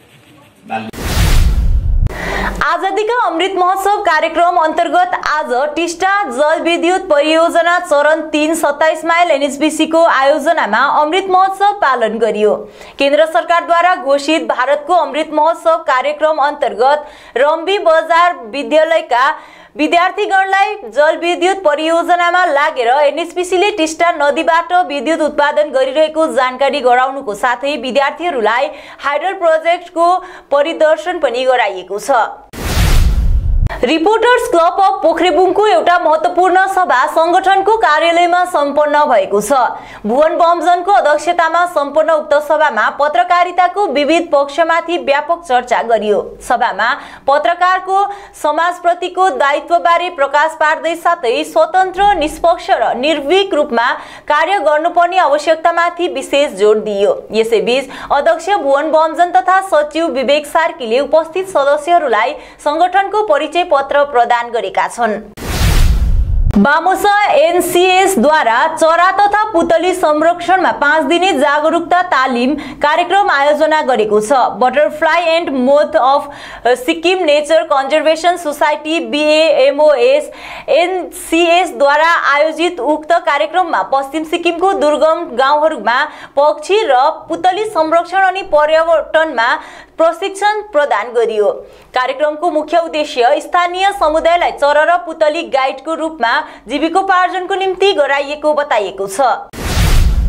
Speaker 1: आजादी का अमृत महोत्सव कार्यक्रम अंतर्गत आज टिस्टा जल विद्युत परियोजना चरण 3 27 माइल एनएचपीसी को आयोजना में अमृत महोत्सव पालन गरियो। केंद्र सरकार द्वारा घोषित भारत को अमृत महोत्सव कार्यक्रम अंतर्गत रम्बी बजार विद्यालय का विद्यार्थीगणलाई जल विद्युत परियोजनामा लागेर एनएचपीसीले टिस्टा नदीबाट विद्युत उत्पादन गरिरहेको जानकारी गराउनुको साथै विद्यार्थीहरूलाई हाइडल प्रोजेक्टको परिदर्शन पनि गराइएको छ। रिपोर्टर्स क्लब अफ पोखरेबुङको एउटा महत्त्वपूर्ण सभा संगठनको कार्यालयमा सम्पन्न भएको छ। भुवन बमजनको अध्यक्षतामा सम्पन्न उक्त सभामा पत्रकारिताको विविध पक्षमाथि व्यापक चर्चा गरियो। सभामा पत्रकारको समाजप्रतिको दायित्वबारे प्रकाश पार्दै साथै स्वतन्त्र, निष्पक्ष र निर्भीक रूपमा कार्य गर्नुपर्ने आवश्यकतामाथि विशेष जोड दिइयो। यसैबीच अध्यक्ष भुवन बमजन तथा सचिव विवेक सार्कीले उपस्थित सदस्यहरूलाई संगठनको परिचय पत्र प्रदान गरेका छन्। बामोसा एनसीएस द्वारा चरा तथा पुतली संरक्षणमा 5 दिने जागरूकता तालिम कार्यक्रम आयोजना गरेको छ। Butterfly and moth of Sikkim nature conservation society BAMOS NCS द्वारा आयोजित उक्त कार्यक्रममा पश्चिम सिक्किमको दुर्गम गाउँहरूमा पक्षी र पुतली संरक्षण अनि पर्यटनमा प्रशिक्षण प्रदान गरियो। कार्यक्रमको मुख्य उद्देश्य स्थानीय समुदायलाई चरा र पुतली गाइडको रूपमा जीविकोपार्जनको निम्ति गराइएको बताइएको छ।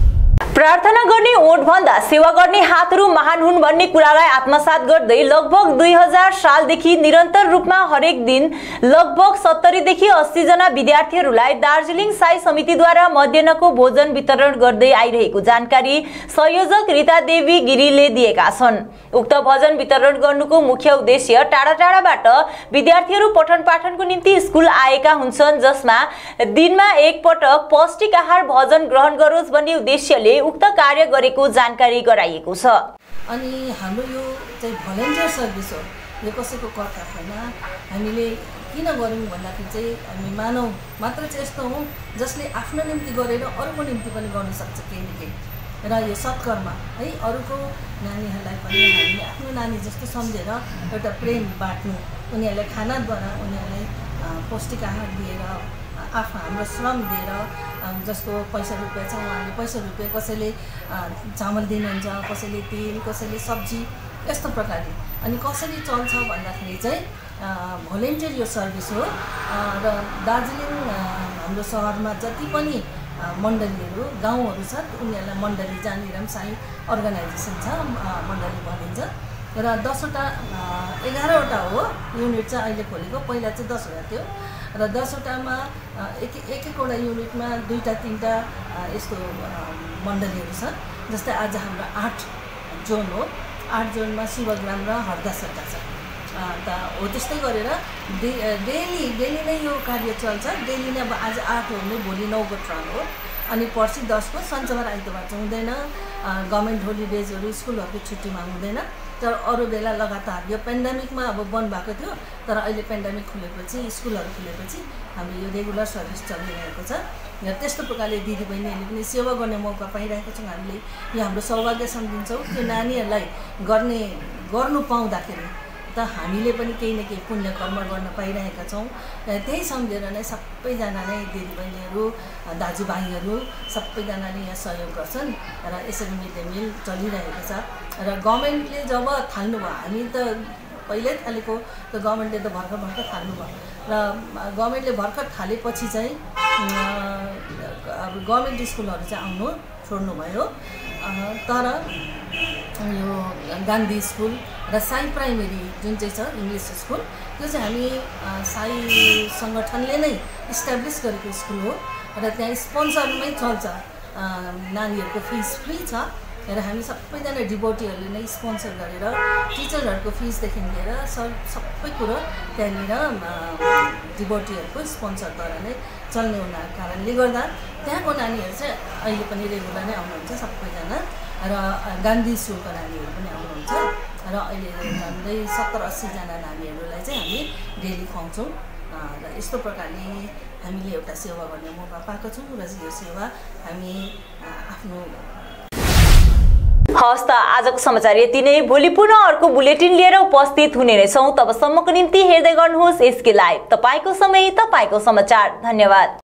Speaker 1: प्रार्थना गर्ने ओठभन्दा सेवा गर्ने हातहरू महान हुन् भन्ने कुरालाई आत्मसात गर्दै लगभग 2000 सालदेखि निरन्तर रूपमा हरेक दिन लगभग 70 देखि 80 जना विद्यार्थीहरूलाई दार्जिलिङ साई समितिद्वारा मध्याह्नको भोजन वितरण गर्दै आइरहेको जानकारी संयोजक रीता देवी गिरीले दिएका छन्। उक्त भोजन वितरण गर्नुको मुख्य उद्देश्य टाढा टाढाबाट विद्यार्थीहरू पठन पाठनको निम्ति स्कुल आएका हुन्छन्, जसमा दिनमा एक पटक पौष्टिक आहार भोजन ग्रहण गरोस् भन्ने उद्देश्यले उक्त कार्य गरेको जानकारी गराइएको छ।
Speaker 21: अनि हाम्रो यो चाहिँ भलन्टियर सर्भिस हो, यो कसैको कर्ता छैन। हामीले किन गर्यौं भन्दाखेरि चाहिँ हामी मानव मात्र चाहिँ यस्तो हौं जसले आफ्नो निम्ति गरेर अरूको निम्ति पनि गर्न सक्छ केही न केही, र यो सत्कर्म है अरूको नानीहरूलाई पनि हामीले आफ्नो नानी जस्तो सम्झेर एउटा प्रेम बाँड्नु, उनीहरूलाई खानाद्वारा उनीहरूलाई पौष्टिक आहार दिएर हाम्रो श्रम दिएर, जसको पैसा रुपियाँ छ उहाँले पैसा रुपियाँ, कसैले चामल दिनुहुन्छ, कसैले तेल, कसैले सब्जी, यस्तो प्रकारले। अनि कसरी चल्छ भन्दाखेरि चाहिँ भोलिन्टियर यो सर्भिस हो र दार्जिलिङ हाम्रो सहरमा जति पनि मण्डलीहरू गाउँहरू छ उनीहरूलाई मण्डली, जहाँनिर पनि साई अर्गनाइजेसन छ मण्डली भनिन्छ, र 10वटा 11वटा हो युनिट चाहिँ अहिले खोलेको। पहिला चाहिँ 10वटा थियो र 10वटामा एक-एकवटा युनिटमा 2-3टा यस्तो मण्डलीहरू छ। जस्तै आज हाम्रो 8 जोन हो, 8 जोनमा शिवग्राम र हरदासवटा छ। हो त्यस्तै गरेर डेली नै यो कार्य चल्छ। डेली नै अब आज 8 हो भने भोलि 9 को ट्रन हो, अनि पर्सि 10 को शनिबार आइतबार चाहिँ हुँदैन। गभर्मेन्ट होलिडेजहरू स्कुलहरूको छुट्टीमा हुँदैन, तर अरू बेला लगातार यो पेन्डेमिकमा अब बन्द भएको थियो, तर अहिले पेन्डेमिक खुलेपछि स्कुलहरू खुलेपछि हाम्रो यो रेगुलर सर्भिस चलिरहेको छ। र त्यस्तो प्रकारले दिदीबहिनीहरूले पनि सेवा गर्ने मौका पाइरहेको छौँ। हामीले यो हाम्रो सौभाग्य सम्झिन्छौँ। त्यो नानीहरूलाई गर्नु पाउँदाखेरि त हामीले पनि केही न केही पुण्य कर्म गर्न पाइरहेका छौँ। त्यही सम्झेर नै सबैजना नै दिदीबहिनीहरू, दाजुभाइहरू सबैजनाले यहाँ सहयोग गर्छन् र यसरी मिड डे मिल चलिरहेको छ। र गभर्मेन्टले जब थाल्नुभयो, हामी त पहिल्यै थालेको, त गभर्मेन्टले त भर्खर थाल्नुभयो, र गभर्मेन्टले भर्खर थालेपछि चाहिँ अब गभर्मेन्ट स्कुलहरू चाहिँ आउनु छोड्नुभयो। तर यो गान्धी स्कुल र साई प्राइमेरी जुन चाहिँ छ इङ्ग्लिस स्कुल, त्यो चाहिँ हामी साई सङ्गठनले नै इस्टाब्लिस गरेको स्कुल हो र त्यहाँ स्पोन्सरमै चल्छ। नानीहरूको फिस फ्री छ र हामी सबैजना डिभोटीहरूले नै स्पोन्सर गरेर टिचरहरूको फिसदेखि लिएर सबै कुरो त्यहाँनिर डिभोटीहरूको स्पोन्सरद्वारा नै चल्ने हुनाको कारणले गर्दा त्यहाँको नानीहरू चाहिँ अहिले पनि रेगुलर नै आउनुहुन्छ सबैजना, र गान्धी स्कुलको नानीहरू पनि आउनुहुन्छ। र अहिले झन्डै 70-80 जना नानीहरूलाई चाहिँ हामी डेली खुवाउँछौँ। र यस्तो प्रकारले हामीले एउटा सेवा गर्ने मौका पाएको छौँ र यो सेवा हामी आफ्नो।
Speaker 1: हस् त आजको समाचार यति नै। भोलि पुनः अर्को बुलेटिन लिएर उपस्थित हुने नै छौँ। तबसम्मको निम्ति हेर्दै गर्नुहोस् एसके लाइभ। तपाईँको समय, तपाईँको समाचार। धन्यवाद।